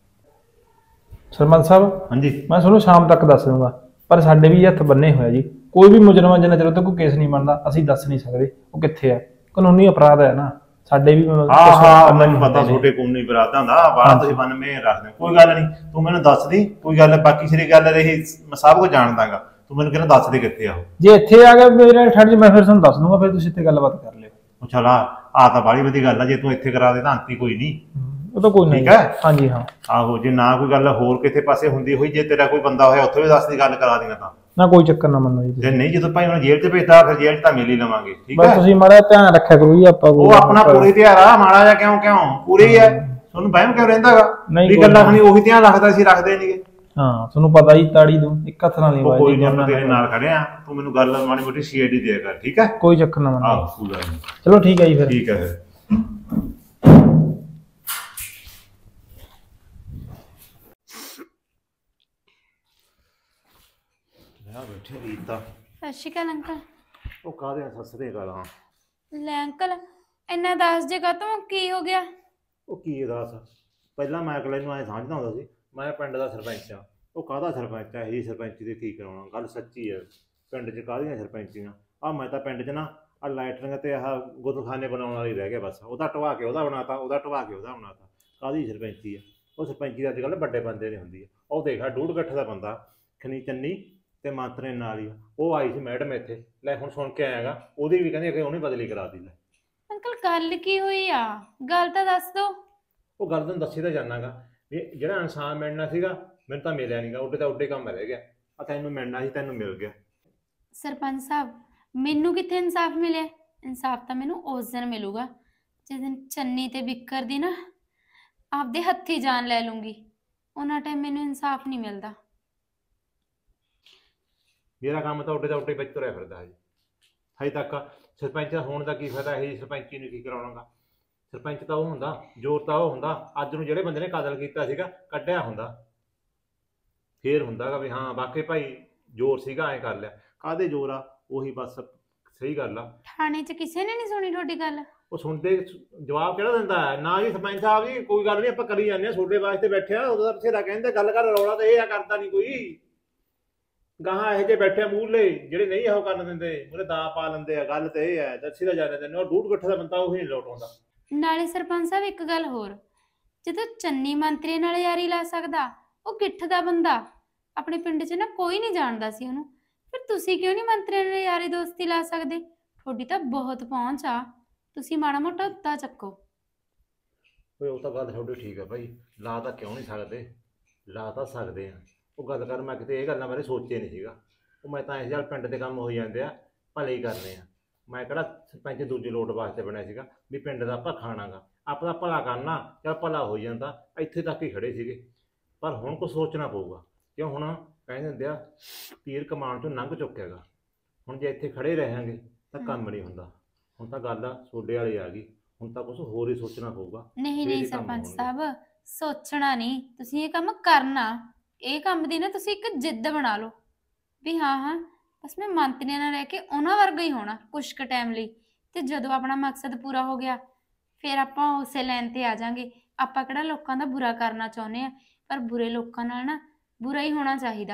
ਸਰਪੰਚ ਸਾਹਿਬ ਹਾਂਜੀ ਮੈਂ ਤੁਹਾਨੂੰ ਸ਼ਾਮ ਤੱਕ ਦੱਸ ਦੂੰਗਾ, ਪਰ ਸਾਡੇ ਵੀ ਹੱਥ ਬੰਨੇ ਹੋਇਆ ਜੀ। ਕੋਈ ਵੀ ਮੁਜਰਮ ਜਿੰਨਾ ਚਿਰ ਉੱਤੇ ਕੋਈ ਕੇਸ ਨਹੀਂ ਬਣਦਾ ਅਸੀਂ ਦੱਸ ਨਹੀਂ ਸਕਦੇ ਉਹ ਕਿੱਥੇ ਆ, ਕਾਨੂੰਨੀ ਅਪਰਾਧ ਹੈ ਨਾ ਸਾਡੇ ਵੀ। ਹਾਂ ਹਾਂ ਮੈਨੂੰ ਪਤਾ ਤੁਹਾਡੇ ਕਾਨੂੰਨੀ ਅਪਰਾਧਾਂ ਦਾ ਬਾਹਰ ਤੁਸੀਂ ਬੰਨਵੇਂ ਰੱਖਦੇ, ਕੋਈ ਗੱਲ ਨਹੀਂ ਤੂੰ ਮੈਨੂੰ ਦੱਸ ਦੀ, ਕੋਈ ਗੱਲ ਬਾਕੀ ਸਾਰੀ ਗੱਲ ਰਹੀ ਮੈਂ ਸਭ ਕੁਝ ਜਾਣਦਾਗਾ, ਤੂੰ ਮੈਨੂੰ ਕਹਿੰਦਾ ਦੱਸ ਦੇ ਕਿੱਥੇ ਆ ਉਹ। ਜੇ ਇੱਥੇ ਆ ਗਿਆ ਮੇਰੇ ਠੱਡ ਮੈਂ ਫਿਰ ਤੁਹਾਨੂੰ ਦੱਸ ਦੂੰਗਾ, ਫਿਰ ਤੁਸੀਂ ਇੱਥੇ ਗੱਲਬਾਤ ਕਰ ਲਿਓ। ਉਹ ਚੱਲ ਆ ਤਾਂ ਬਾਹਲੀ ਵਧੀਆ ਗੱਲ ਆ, ਜੇ ਤੂੰ ਇੱਥੇ ਕਰਾ ਦੇ ਤਾਂ ਅੰਤੀ ਕੋਈ ਨਹੀਂ। ਉਹ ਤਾਂ ਕੋਈ ਨਹੀਂ। ਠੀਕ ਹੈ ਹਾਂਜੀ ਹਾਂ ਆਹੋ, ਜੇ ਨਾ ਕੋਈ ਗੱਲ ਹੋਰ ਕਿਤੇ ਪਾਸੇ ਹੁੰਦੀ ਹੋਈ, ਜੇ ਤੇਰਾ ਕੋਈ ਬੰਦਾ ਹੋਇਆ ਉੱਥੇ ਵੀ ਦੱਸ ਦੀ, ਗੱਲ ਕਰਾ ਦੇਗਾ ਤਾਂ ਨਾ ਕੋਈ ਚੱਕਰ ਨਾ ਮੰਨੋ ਜੀ। ਜੇ ਨਹੀਂ ਜਦੋਂ ਭਾਈ ਹੁਣ ਜੇਲ੍ਹ 'ਚ ਭੇਜਦਾ ਫਿਰ ਜੇਲ੍ਹ 'ਚ ਤਾਂ ਮਿਲ ਹੀ ਲਵਾਂਗੇ। ਠੀਕ ਬਸ ਹੈ ਤੁਸੀਂ ਮਾੜਾ ਧਿਆਨ ਰੱਖਿਆ ਕਰੋ ਜੀ। ਆਪਾਂ ਉਹ ਆਪਣਾ ਪੂਰੀ ਤਿਆਰ ਆ, ਮਾੜਾ ਜਿਹਾ ਕਿਉਂ ਕਿਉਂ ਪੂਰੀ ਹੈ, ਤੁਹਾਨੂੰ ਵਹਿਮ ਕਿਉਂ ਰਹਿੰਦਾਗਾ ਵੀ ਗੱਲਾਂ ਖਣੀ ਉਹੀ ਧਿਆਨ ਰੱਖਦਾ ਸੀ, ਰੱਖਦੇ ਨਹੀਂਗੇ। ਹਾਂ ਤੁਹਾਨੂੰ ਪਤਾ ਜੀ ਤਾੜੀ ਦੂ ਇੱਕ ਹੱਥ ਨਾਲ ਨਹੀਂ ਵਾਜਦੀ। ਕੋਈ ਨਹੀਂ ਆਪਾਂ ਤੇਰੇ ਨਾਲ ਖੜੇ ਆ, ਤੂੰ ਮੈਨੂੰ ਗੱਲ ਮਾੜੀ ਮੋਟੀ ਸੀ ਆਈ ਡੀ ਦਿਆ ਕਰ। ਠੀਕ ਹੈ ਕੋਈ ਚੱਕਰ ਨਾ ਮੰਨੋ। ਆਹੋ ਕੋਈ ਗੱਲ ਨਹੀਂ। ਚਲੋ ਠੀਕ ਹੈ ਜੀ ਫਿਰ। ਠੀਕ ਹੈ ਫਿਰ ਬੈਠੇ ਰੀਤ ਦਾ। ਸਤਿ ਸ਼੍ਰੀ ਅਕਾਲ ਅੰਕਲ। ਉਹ ਕਾਹਦੇ ਸਸਰੇ ਗਾਲਾਂ ਲੈ ਅੰਕਲ ਇੰਨਾ ਦੱਸ ਜੇਗਾ ਤੂੰ ਕੀ ਹੋ ਗਿਆ? ਉਹ ਕੀ ਦੱਸ, ਪਹਿਲਾਂ ਮੈਂ ਅਗਲੇ ਨੂੰ ਐ ਸਮਝਦਾ ਹੁੰਦਾ ਸੀ ਮੈਂ ਪਿੰਡ ਦਾ ਸਰਪੰਚ ਆ, ਉਹ ਕਾਹਦਾ ਸਰਪੰਚ ਆ, ਇਹ ਸਰਪੰਚ ਦੇ ਕੀ ਕਰਾਉਣਾ। ਗੱਲ ਸੱਚੀ ਹੈ, ਪਿੰਡ 'ਚ ਕਾਹਦੀਆਂ ਸਰਪੰਚੀਆਂ ਆ। ਮੈਂ ਤਾਂ ਪਿੰਡ 'ਚ ਨਾ ਆ ਲਾਈਟਰਿੰਗ ਤੇ ਆਹ ਗੁਰਦੁਆਰੇ ਬਣਾਉਣ ਵਾਲੀ ਰਹਿ ਗਿਆ ਬਸ, ਉਹਦਾ ਢਵਾ ਕੇ ਉਹਦਾ ਬਣਾਤਾ, ਉਹਦਾ ਢਵਾ ਕੇ ਉਹਦਾ ਬਣਾਤਾ। ਕਾਹਦੀ ਸਰਪੰਚੀ ਆ, ਉਹ ਸਰਪੰਚੀ ਦਾ ਅੱਜ ਕੱਲ੍ਹ ਵੱਡੇ ਬੰਦੇ ਦੀ ਹੁੰਦੀ ਆ। ਉਹ ਦੇਖ ਡੂਢ ਗੱਠ ਦਾ ਬੰਦਾ ਖਨੀ ਚੰਨੀ ਤੇ ਮਾਤਰੇ ਨਾਲ ਹੀ ਆ, ਉਹ ਆਈ ਸੀ ਮੈਡਮ ਇੱਥੇ, ਲੈ ਹੁਣ ਸੁਣ ਕੇ ਆਇਆਗਾ ਉਹਦੀ ਵੀ ਕਹਿੰਦੀ ਕਿ ਉਹਨੇ ਬਦਲੀ ਕਰਾ ਦੀ। ਲੈ ਅੰਕਲ ਗੱਲ ਕੀ ਹੋਈ ਆ, ਗੱਲ ਤਾਂ ਦੱਸ ਦੋ। ਉਹ ਗੱਲ ਤੈਨੂੰ ਦੱਸੀ ਤਾਂ ਜਾਨਾਗਾ ਵੀ ਜਿਹੜਾ ਇਨਸਾਨ ਮਿਲਣਾ ਸੀਗਾ ਮੈਨੂੰ ਤਾਂ ਮਿਲਿਆ ਨਹੀਂਗਾ, ਉੱਡੇ ਤਾਂ ਉੱਡੇ ਕੰਮ ਰਹਿ ਗਿਆ। ਆ ਤੈਨੂੰ ਮਿਲਣਾ ਸੀ ਤੈਨੂੰ ਮਿਲ ਗਿਆ। ਸਰਪੰਚ ਸਾਹਿਬ ਮੈਨੂੰ ਕਿੱਥੇ ਇਨਸਾਫ ਮਿਲਿਆ? ਇਨਸਾਫ ਤਾਂ ਮੈਨੂੰ ਉਸ ਦਿਨ ਮਿਲੂਗਾ ਜਿਸ ਦਿਨ ਚੰਨੀ ਤੇ ਵਿਕਰ ਦੀ ਨਾ ਆਪਦੇ ਹੱਥੀ ਜਾਨ ਲੈ ਲੂੰਗੀ, ਉਹਨਾਂ ਟਾਈਮ ਮੈਨੂੰ ਇਨਸਾਫ ਨਹੀਂ ਮਿਲਦਾ। ਮੇਰਾ ਕੰਮ ਤਾਂ ਉੱਡੇ ਦਾ ਉੱਡੇ ਵਿੱਚ ਤੁਰਿਆ ਫਿਰਦਾ ਹਜੇ ਹਜੇ ਤੱਕ ਸਰਪੰਚ ਹੋਣ ਦਾ ਕੀ ਫਾਇਦਾ ਇਹ ਸਰਪੰਚੀ ਨੂੰ ਕੀ ਕਰਾਉਣਾਗਾ। ਸਰਪੰਚ ਤਾਂ ਉਹ ਹੁੰਦਾ, ਜ਼ੋਰ ਤਾਂ ਉਹ ਹੁੰਦਾ, ਅੱਜ ਨੂੰ ਜਿਹੜੇ ਬੰਦੇ ਨੇ ਕਤਲ ਕੀਤਾ ਸੀਗਾ ਕੱਢਿਆ ਹੁੰਦਾ, ਫੇਰ ਹੁੰਦਾਗਾ ਵੀ ਹਾਂ ਵਾਕਈ ਭਾਈ ਜ਼ੋਰ ਸੀਗਾ, ਐਂ ਕਰ ਲਿਆ। ਕਾਹਦੇ ਜ਼ੋਰ ਆ, ਉਹੀ ਬਸ ਸਹੀ ਗੱਲ ਆ। ਥਾਣੇ 'ਚ ਕਿਸੇ ਨੇ ਨਹੀਂ ਸੁਣੀ ਤੁਹਾਡੀ ਗੱਲ? ਉਹ ਸੁਣਦੇ ਜਵਾਬ ਕਿਹੜਾ ਦਿੰਦਾ ਹੈ ਨਾ ਜੀ ਸਰਪੰਚ ਸਾਹਿਬ ਜੀ, ਕੋਈ ਗੱਲ ਨਹੀਂ ਆਪਾਂ ਕਰੀ ਜਾਂਦੇ ਹਾਂ, ਤੁਹਾਡੇ ਵਾਸਤੇ ਬੈਠਿਆ। ਉਹਦਾ ਬਥੇਰਾ ਕਹਿੰਦੇ ਗੱਲ ਕਰ, ਰੌਲਾ ਤਾਂ ਇਹ ਆ ਕਰਦਾ ਨਹੀਂ ਕੋਈ। ਗਾਹਾਂ ਇਹੋ ਜਿਹੇ ਬੈਠੇ ਮੂਹਰੇ ਜਿਹੜੇ ਨਹੀਂ ਉਹ ਕਰਨ ਦਿੰਦੇ, ਮੂਹਰੇ ਦਾ ਪਾ ਲੈਂਦੇ ਆ। ਗੱਲ ਤੇ ਇਹ ਹੈ ਦੱਸੀ ਦਾ ਜਾਂਦੇ ਨੇ, ਉਹ ਡੂਢ ਗੱਠੇ ਦਾ ਬੰਦਾ ਉਹ ਨਹੀਂ ਲੋਟ ਆਉਂਦਾ। ਨਾਲੇ ਸਰਪੰਚ ਸਾਹਿਬ ਇੱਕ ਗੱਲ ਹੋਰ, ਜਦੋਂ ਚੰਨੀ ਮੰਤਰੀ ਨਾਲ ਯਾਰੀ ਲਾ ਸਕਦਾ, ਉਹ ਗਿੱਠ ਦਾ ਬੰਦਾ ਆਪਣੇ ਪਿੰਡ 'ਚ ਨਾ ਕੋਈ ਨਹੀਂ ਜਾਣਦਾ ਸੀ ਉਹਨੂੰ, ਫਿਰ ਤੁਸੀਂ ਕਿਉਂ ਨਹੀਂ ਮੰਤਰੀ ਨਾਲ ਯਾਰੀ ਦੋਸਤੀ ਲਾ ਸਕਦੇ? ਤੁਹਾਡੀ ਤਾਂ ਬਹੁਤ ਪਹੁੰਚ ਆ, ਤੁਸੀਂ ਮਾੜਾ ਮੋਟਾ ਉੱਤਾ ਚੱਕੋ। ਓਏ ਉਹ ਤਾਂ ਗੱਲ ਤੁਹਾਡੀ ਠੀਕ ਆ ਭਾਈ, ਲਾ ਤਾਂ ਕਿਉਂ ਨਹੀਂ ਸਕਦੇ, ਲਾ ਤਾਂ ਸਕਦੇ ਆ। ਉਹ ਗੱਲ ਕਰ, ਮੈਂ ਕਿਤੇ ਇਹ ਗੱਲਾਂ ਬਾਰੇ ਸੋਚਿਆ ਨਹੀਂ ਸੀਗਾ। ਉਹ ਮੈਂ ਤਾਂ ਇਸ ਜਾਲ ਪਿੰਡ ਦੇ ਕੰਮ ਹੋ ਜਾਂਦੇ ਆ, ਭਲੇ ਹੀ ਕਰਨੇ ਆ। ਮੈਂ ਕਿਹੜਾ ਸਰਪੰਚ ਦੂਜੇ ਲੋਟ ਵਾਸਤੇ ਬਣਿਆ ਸੀਗਾ ਵੀ ਪਿੰਡ ਦਾ ਆਪਾਂ ਖਾਣਾਗਾ, ਆਪਣਾ ਭਲਾ ਕਰਨਾ, ਚੱਲ ਭਲਾ ਹੋ ਜਾਂਦਾ। ਇੱਥੇ ਤੱਕ ਹੀ ਖੜੇ ਸੀਗੇ, ਪਰ ਹੁਣ ਕੁਛ ਸੋਚਣਾ ਪਊਗਾ। ਕਿਉਂ ਹੁਣ ਕਹਿੰਦੇ ਹੁੰਦੇ ਆ ਤੀਰ ਕਮਾਨ ਚੋਂ ਲੰਘ ਚੁੱਕਿਆਗਾ। ਹੁਣ ਜੇ ਇੱਥੇ ਖੜੇ ਰਹਾਂਗੇ ਤਾਂ ਕੰਮ ਨਹੀਂ ਹੁੰਦਾ। ਹੁਣ ਤਾਂ ਗੱਲ ਆ ਸੋਡੇ ਵਾਲੀ ਆ ਗਈ, ਹੁਣ ਤਾਂ ਕੁਛ ਹੋਰ ਹੀ ਸੋਚਣਾ ਪਊਗਾ। ਨਹੀਂ ਨਹੀਂ ਸਰਪੰਚ ਸਾਹਿਬ, ਸੋਚਣਾ ਨਹੀਂ, ਤੁਸੀਂ ਇਹ ਕੰਮ ਕਰਨਾ। ਇਹ ਕੰਮ ਦੀ ਨਾ ਤੁਸੀਂ ਇੱਕ ਜਿੱਦ ਬਣਾ ਲਓ ਵੀ ਹਾਂ ਹਾਂ ਬਸ ਮੈਂ ਮੰਤਰੀਆਂ ਨਾਲ ਰਹਿ ਕੇ ਉਹਨਾਂ ਵਰਗਾ ਹੀ ਹੋਣਾ ਕੁਛ ਕੁ ਟਾਈਮ ਲਈ, ਤੇ ਜਦੋਂ ਆਪਣਾ ਮਕਸਦ ਪੂਰਾ ਹੋ ਗਿਆ ਫਿਰ ਆਪਾਂ ਉਸੇ ਲਾਈਨ ਤੇ ਆ ਜਾਾਂਗੇ। ਆਪਾਂ ਕਿਹੜਾ ਲੋਕਾਂ ਦਾ ਬੁਰਾ ਕਰਨਾ ਚਾਹੁੰਦੇ ਆ, ਪਰ ਬੁਰੇ ਲੋਕਾਂ ਨਾਲ ਨਾ ਬੁਰਾ ਹੀ ਹੋਣਾ ਚਾਹੀਦਾ।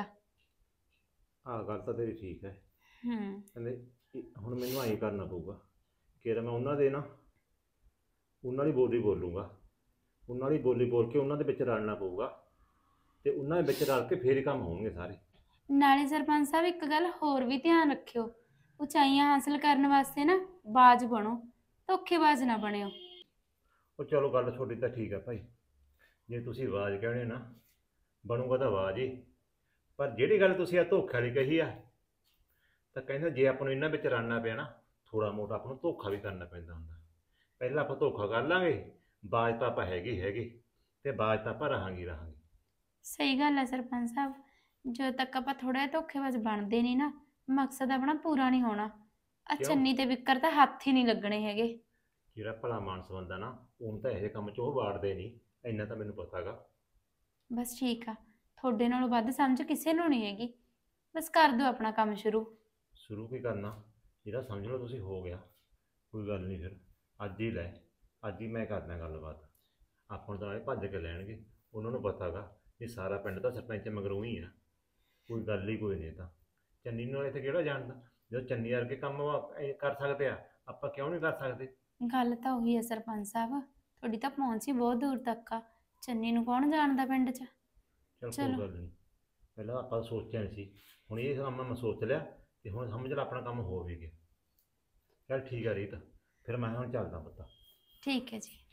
ਆਹ ਗੱਲ ਤਾਂ ਤੇਰੀ ਠੀਕ ਹੈ। ਹੂੰ ਕਹਿੰਦੇ ਹੁਣ ਮੈਨੂੰ ਐਂ ਕਰਨਾ ਪਊਗਾ ਕਿ ਮੈਂ ਉਹਨਾਂ ਦੇ ਨਾ ਉਹਨਾਂ ਦੀ ਬੋਲੀ ਬੋਲੂੰਗਾ, ਉਹਨਾਂ ਦੀ ਬੋਲੀ ਬੋਲ ਕੇ ਉਹਨਾਂ ਦੇ ਵਿੱਚ ਰਲਣਾ ਪਊਗਾ, ਤੇ ਉਹਨਾਂ ਦੇ ਵਿੱਚ ਰਲ ਕੇ ਫੇਰ ਹੀ ਕੰਮ ਹੋਣਗੇ ਸਾਰੇ। ਨਾਲੇ ਸਰਪੰਚ ਸਾਹਿਬ ਇੱਕ ਗੱਲ ਹੋਰ ਵੀ ਧਿਆਨ ਰੱਖਿਓ, ਉਚਾਈਆਂ ਹਾਸਲ ਕਰਨ ਵਾਸਤੇ ਨਾ ਬਾਜ ਬਣੋ, ਧੋਖੇਬਾਜ਼ ਨਾ ਬਣਿਓ। ਉਹ ਚਲੋ ਗੱਲ ਤੁਹਾਡੀ ਤਾਂ ਠੀਕ ਹੈ ਭਾਈ, ਜੇ ਤੁਸੀਂ ਆਵਾਜ਼ ਕਹਿਣੇ ਨਾ ਬਣੂਗਾ ਤਾਂ ਆਵਾਜ਼ ਹੀ। ਪਰ ਜਿਹੜੀ ਗੱਲ ਤੁਸੀਂ ਆ ਧੋਖੇ ਵਾਲੀ ਕਹੀ ਆ, ਤਾਂ ਕਹਿੰਦੇ ਜੇ ਆਪਾਂ ਨੂੰ ਇਹਨਾਂ ਵਿੱਚ ਰਲਣਾ ਪਿਆ ਨਾ, ਥੋੜਾ ਮੋਟਾ ਆਪਾਂ ਨੂੰ ਧੋਖਾ ਵੀ ਕਰਨਾ ਪੈਂਦਾ ਹੁੰਦਾ। ਪਹਿਲਾਂ ਆਪਾਂ ਧੋਖਾ ਕਰ ਲਾਂਗੇ, ਬਾਜ ਤਾਂ ਆਪਾਂ ਹੈਗੀ ਹੈਗੀ, ਤੇ ਬਾਜ ਤਾਂ ਆਪਾਂ ਰਹਾਂਗੇ ਰਹਾਂਗੇ। ਸਹੀ ਗੱਲ ਹੈ ਸਰਪੰਚ ਸਾਹਿਬ, ਜਦੋਂ ਤੱਕ ਆਪਾਂ ਥੋੜਾ ਜਿਹਾ ਧੋਖੇਬਾਜ਼ ਬਣਦੇ ਨਹੀਂ ਨਾ, ਮਕਸਦ ਆਪਣਾ ਪੂਰਾ ਨਹੀਂ ਹੋਣਾ। ਆ ਚੰਨੀ ਤੇ ਵਿਕਰ ਤਾਂ ਹੱਥ ਹੀ ਨਹੀਂ ਲੱਗਣੇ ਹੈਗੇ। ਜਿਹੜਾ ਭਲਾ ਮਾਨਸ ਬੰਦਾ ਨਾ, ਉਹਨੂੰ ਤਾਂ ਇਹੋ ਕੰਮ 'ਚ ਉਹ ਵਾੜਦੇ ਨਹੀਂ, ਇੰਨਾ ਤਾਂ ਮੈਨੂੰ ਪਤਾ ਗਾ। ਬਸ ਠੀਕ ਆ, ਤੁਹਾਡੇ ਨਾਲੋਂ ਵੱਧ ਸਮਝ ਕਿਸੇ ਨੂੰ ਨਹੀਂ ਹੈਗੀ। ਬਸ ਕਰ ਦਿਓ ਆਪਣਾ ਕੰਮ ਸ਼ੁਰੂ। ਸ਼ੁਰੂ ਕੀ ਕਰਨਾ, ਜਿਹੜਾ ਸਮਝ ਲਓ ਤੁਸੀਂ ਹੋ ਗਿਆ, ਕੋਈ ਗੱਲ ਨਹੀਂ। ਫਿਰ ਅੱਜ ਹੀ ਲੈ, ਅੱਜ ਹੀ ਮੈਂ ਕਰਦਾ ਗੱਲਬਾਤ। ਆਪਾਂ ਨੂੰ ਤਾਂ ਇਹ ਭੱਜ ਕੇ ਲੈਣਗੇ, ਉਹਨਾਂ ਨੂੰ ਪਤਾ ਗਾ ਇਹ ਸਾਰਾ ਪਿੰਡ ਤਾਂ ਸਰਪੰਚ ਮਗਰੋਂ ਹੀ ਆ, ਕੋਈ ਗੱਲ ਹੀ ਕੋਈ ਨਹੀਂ। ਤਾਂ ਚੰਨੀ ਨੂੰ ਇੱਥੇ ਕਿਹੜਾ ਜਾਣਦਾ, ਜਦੋਂ ਚੰਨੀ ਵਰਗੇ ਕੰਮ ਕਰ ਸਕਦੇ ਆ, ਆਪਾਂ ਕਿਉਂ ਨਹੀਂ ਕਰ ਸਕਦੇ? ਗੱਲ ਤਾਂ ਉਹੀ ਹੈ ਸਰਪੰਚ ਸਾਹਿਬ, ਤੁਹਾਡੀ ਤਾਂ ਪਹੁੰਚ ਹੀ ਬਹੁਤ ਦੂਰ ਤੱਕ ਆ। ਚੰਨੀ ਨੂੰ ਕੌਣ ਜਾਣਦਾ ਪਿੰਡ 'ਚ? ਚਲ ਕੋਈ ਗੱਲ ਨਹੀਂ, ਪਹਿਲਾਂ ਆਪਾਂ ਸੋਚਿਆ ਨਹੀਂ ਸੀ, ਹੁਣ ਇਹ ਕੰਮ ਮੈਂ ਸੋਚ ਲਿਆ, ਤੇ ਹੁਣ ਸਮਝ ਲਾ ਆਪਣਾ ਕੰਮ ਹੋ ਵੀ ਗਿਆ। ਚਲ ਠੀਕ ਆ ਰੀਤ, ਫਿਰ ਮੈਂ ਹੁਣ ਚੱਲਦਾ ਪੁੱਤ। ਠੀਕ ਹੈ ਜੀ।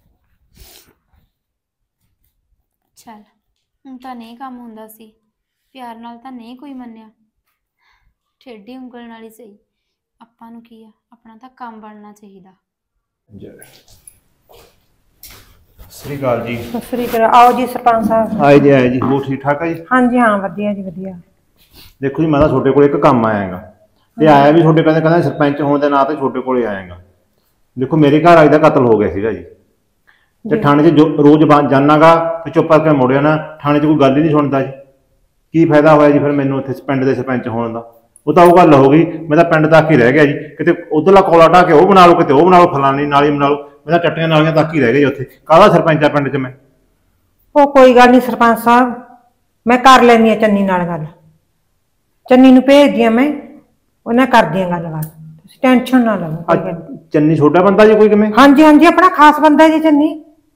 ਚੱਲ ਹੁਣ ਤਾਂ ਨਹੀਂ ਕੰਮ ਹੁੰਦਾ ਸੀ, ਪਿਆਰ ਨਾਲ ਤਾਂ ਨਹੀਂ ਕੋਈ ਮੰਨਿਆ, ਠੇਡੀ ਉਂਗਲ ਨਾਲ ਹੀ ਸਹੀ। ਆਪਾਂ ਨੂੰ ਕੀ ਆ, ਆਪਣਾ ਤਾਂ ਕੰਮ ਬਣਨਾ ਚਾਹੀਦਾ। ਸ੍ਰੀ ਅਕਾਲ ਜੀ। ਸਤਿ ਸ੍ਰੀ ਅਕਾਲ। ਆਓ ਜੀ ਸਰਪੰਚ ਸਾਹਿਬ। ਆਏ ਜੀ ਆਏ ਜੀ, ਹੋਰ ਠੀਕ ਠਾਕ ਆ ਜੀ? ਹਾਂਜੀ ਹਾਂ ਵਧੀਆ ਜੀ ਵਧੀਆ। ਦੇਖੋ ਜੀ, ਮੈਂ ਤਾਂ ਤੁਹਾਡੇ ਕੋਲ ਇੱਕ ਕੰਮ ਆਇਆਗਾ, ਤੇ ਆਇਆ ਵੀ ਤੁਹਾਡੇ ਕਹਿੰਦੇ ਕਹਿੰਦਾ ਸਰਪੰਚ ਹੋਣ ਦੇ ਨਾਂ ਤੇ ਤੁਹਾਡੇ ਕੋਲੇ ਆਇਆਗਾ। ਦੇਖੋ ਮੇਰੇ ਘਰ ਵਾਲੀ ਦਾ ਕਤਲ ਹੋ ਗਿਆ ਸੀਗਾ ਜੀ, ਤੇ ਥਾਣੇ 'ਚ ਜੋ ਰੋਜ਼ ਜਾਣਾਗਾ ਤੇ ਚੁੱਪ ਕਰਕੇ ਮੁੜਿਆ ਨਾ, ਥਾਣੇ 'ਚ ਕੋਈ ਗੱਲ ਹੀ ਨਹੀਂ ਸੁਣਦਾ ਜੀ। ਕੀ ਫਾਇਦਾ ਹੋਇਆ ਜੀ ਫਿਰ ਮੈਨੂੰ ਇੱਥੇ ਪਿੰਡ ਦੇ ਸਰਪੰਚ ਹੋਣ ਦਾ? ਉਹ ਤਾਂ ਉਹ ਗੱਲ ਹੋ ਗਈ, ਮੈਂ ਤਾਂ ਪਿੰਡ ਤੱਕ ਹੀ ਰਹਿ ਗਿਆ ਜੀ। ਕਿਤੇ ਉਧਰਲਾ ਕੋਲਾ ਢਾਹ ਕੇ ਉਹ ਬਣਾ ਲਓ, ਕਿਤੇ ਉਹ ਬਣਾ ਲਓ, ਫਲਾਨੀ ਨਾਲੀ ਬਣਾ ਲਓ, ਮੈਂ ਤਾਂ ਟੱਟੀਆਂ ਨਾਲੀਆਂ ਤੱਕ ਹੀ ਰਹਿ ਗਿਆ ਜੀ। ਉੱਥੇ ਕਾਹਦਾ ਸਰਪੰਚ ਆ ਪਿੰਡ 'ਚ ਮੈਂ? ਉਹ ਕੋਈ ਗੱਲ ਨਹੀਂ ਸਰਪੰਚ ਸਾਹਿਬ, ਮੈਂ ਕਰ ਲੈਂਦੀ ਹਾਂ ਚੰਨੀ ਨਾਲ ਗੱਲ, ਚੰਨੀ ਨੂੰ ਭੇਜਦੀ ਹਾਂ ਮੈਂ, ਉਹਨਾਂ ਕਰਦੀ ਹਾਂ ਗੱਲਬਾਤ, ਤੁਸੀਂ ਟੈਨਸ਼ਨ ਨਾ ਲਵੋ। ਚੰਨੀ ਛੋਟਾ ਬੰਦਾ ਜੀ ਕੋਈ ਕਿਵੇਂ? ਹਾਂਜੀ ਹਾਂਜੀ, ਆਪਣਾ ਖਾਸ ਬੰਦਾ ਜੀ ਚੰਨੀ।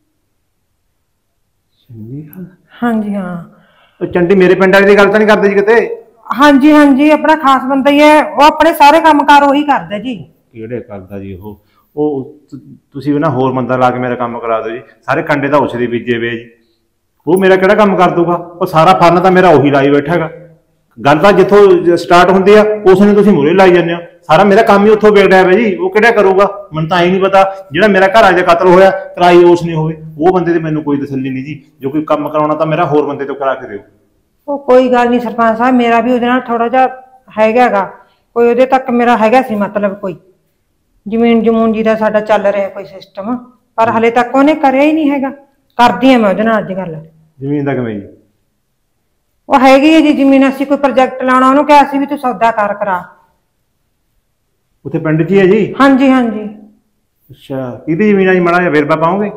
ਹਾਂਜੀ ਹਾਂ। ਚੰਡੀ ਮੇਰੇ ਪਿੰਡ ਵਾਲੀ ਦੀ ਗੱਲ ਤਾਂ ਨਹੀਂ ਕਰਦੇ ਜੀ ਕਿਤੇ? ਹਾਂਜੀ ਹਾਂਜੀ, ਆਪਣਾ ਖਾਸ ਬੰਦਾ ਹੀ ਹੈ, ਉਹ ਆਪਣੇ ਸਾਰੇ ਕੰਮਕਾਰ ਉਹੀ ਕਰਦਾ ਜੀ। ਕਿਹੜੇ ਕਰਦਾ ਜੀ ਉਹ? ਉਹ ਤੁਸੀਂ ਵੀ ਨਾ ਹੋਰ ਬੰਦਾ ਲਾ ਕੇ ਮੇਰਾ ਕੰਮ ਕਰਾ ਦਿਓ ਜੀ। ਸਾਰੇ ਕੰਡੇ ਤਾਂ ਉਸ ਦੇ ਬੀਜੇ ਵੇ ਜੀ, ਉਹ ਮੇਰਾ ਕਿਹੜਾ ਕੰਮ ਕਰ ਦੂਗਾ? ਉਹ ਸਾਰਾ ਫਰਨ ਤਾਂ ਮੇਰਾ ਉਹੀ ਲਾਈ ਬੈਠਾ ਹੈਗਾ। ਗੱਲ ਤਾਂ ਜਿੱਥੋਂ ਸਟਾਰਟ ਹੁੰਦੀ ਆ ਉਸ ਨੂੰ ਤੁਸੀਂ ਮੂਹਰੇ ਲਾਈ ਜਾਂਦੇ ਹੋ, ਸਾਰਾ ਮੇਰਾ ਕੰਮ ਹੀ ਉੱਥੋਂ ਵਿਗੜਿਆ ਵਾ ਜੀ। ਉਹ ਕਿਹੜਾ ਕਰੂਗਾ? ਮੈਨੂੰ ਤਾਂ ਇਹ ਨਹੀਂ ਪਤਾ, ਜਿਹੜਾ ਮੇਰਾ ਘਰ ਆ ਜਾ ਕਤਲ ਹੋਇਆ ਕਰਾਈ ਉਸ ਨੇ ਹੋਵੇ, ਉਹ ਬੰਦੇ ਤੇ ਮੈਨੂੰ ਕੋਈ ਤਸੱਲੀ ਨਹੀਂ ਜੀ। ਜੋ ਕੋਈ ਕੰਮ ਕਰਾਉਣਾ ਤਾਂ ਮੇਰਾ ਹੋਰ ਬੰਦੇ ਤੋਂ ਕਰਾ ਕੇ ਦਿਓ। ਉਹ ਕੋਈ ਗੱਲ ਨਹੀਂ ਸਰਪੰਚ ਸਾਹਿਬ, ਮੇਰਾ ਵੀ ਉਹਦੇ ਨਾਲ ਥੋੜਾ ਜਿਹਾ ਹੈਗਾਗਾ ਕੋਈ ਉਹਦੇ ਤੱਕ ਮੇਰਾ ਹੈਗਾ ਸੀ ਮਤਲਬ ਕੋਈ ਜ਼ਮੀਨ ਜਮੂਨ ਜੀ ਦਾ ਸਾਡਾ ਚੱਲ ਰਿਹਾ ਕੋਈ ਸਿਸਟਮ ਪਰ ਹਲੇ ਤੱਕ ਉਹਨੇ ਕਰਿਆ ਹੀ ਨਹੀਂ ਹੈਗਾ। ਕਰਦੀ ਆ ਮੈਂ ਉਹਦੇ ਨਾਲ ਅੱਜ ਗੱਲ। ਜ਼ਮੀਨ ਦਾ ਕਿਵੇਂ ਜੀ? ਉਹ ਹੈਗੀ ਹੈ ਜੀ ਜ਼ਮੀਨ ਅਸੀਂ ਕੋਈ ਪ੍ਰੋਜੈਕਟ ਲਾਉਣਾ ਉਹਨੂੰ ਕਿਹਾ ਸੀ ਵੀ ਤੂੰ ਸੌਦਾ ਕਰ ਕਰਾ। ਉੱਥੇ ਪਿੰਡ 'ਚ ਹੀ ਹੈ ਜੀ? ਹਾਂਜੀ ਹਾਂਜੀ। ਅੱਛਾ ਕਿਹਦੀ ਜ਼ਮੀਨ ਆ ਜੀ? ਮਾੜਾ ਜਿਹਾ ਵੇਰਵਾ ਪਾਓਗੇ?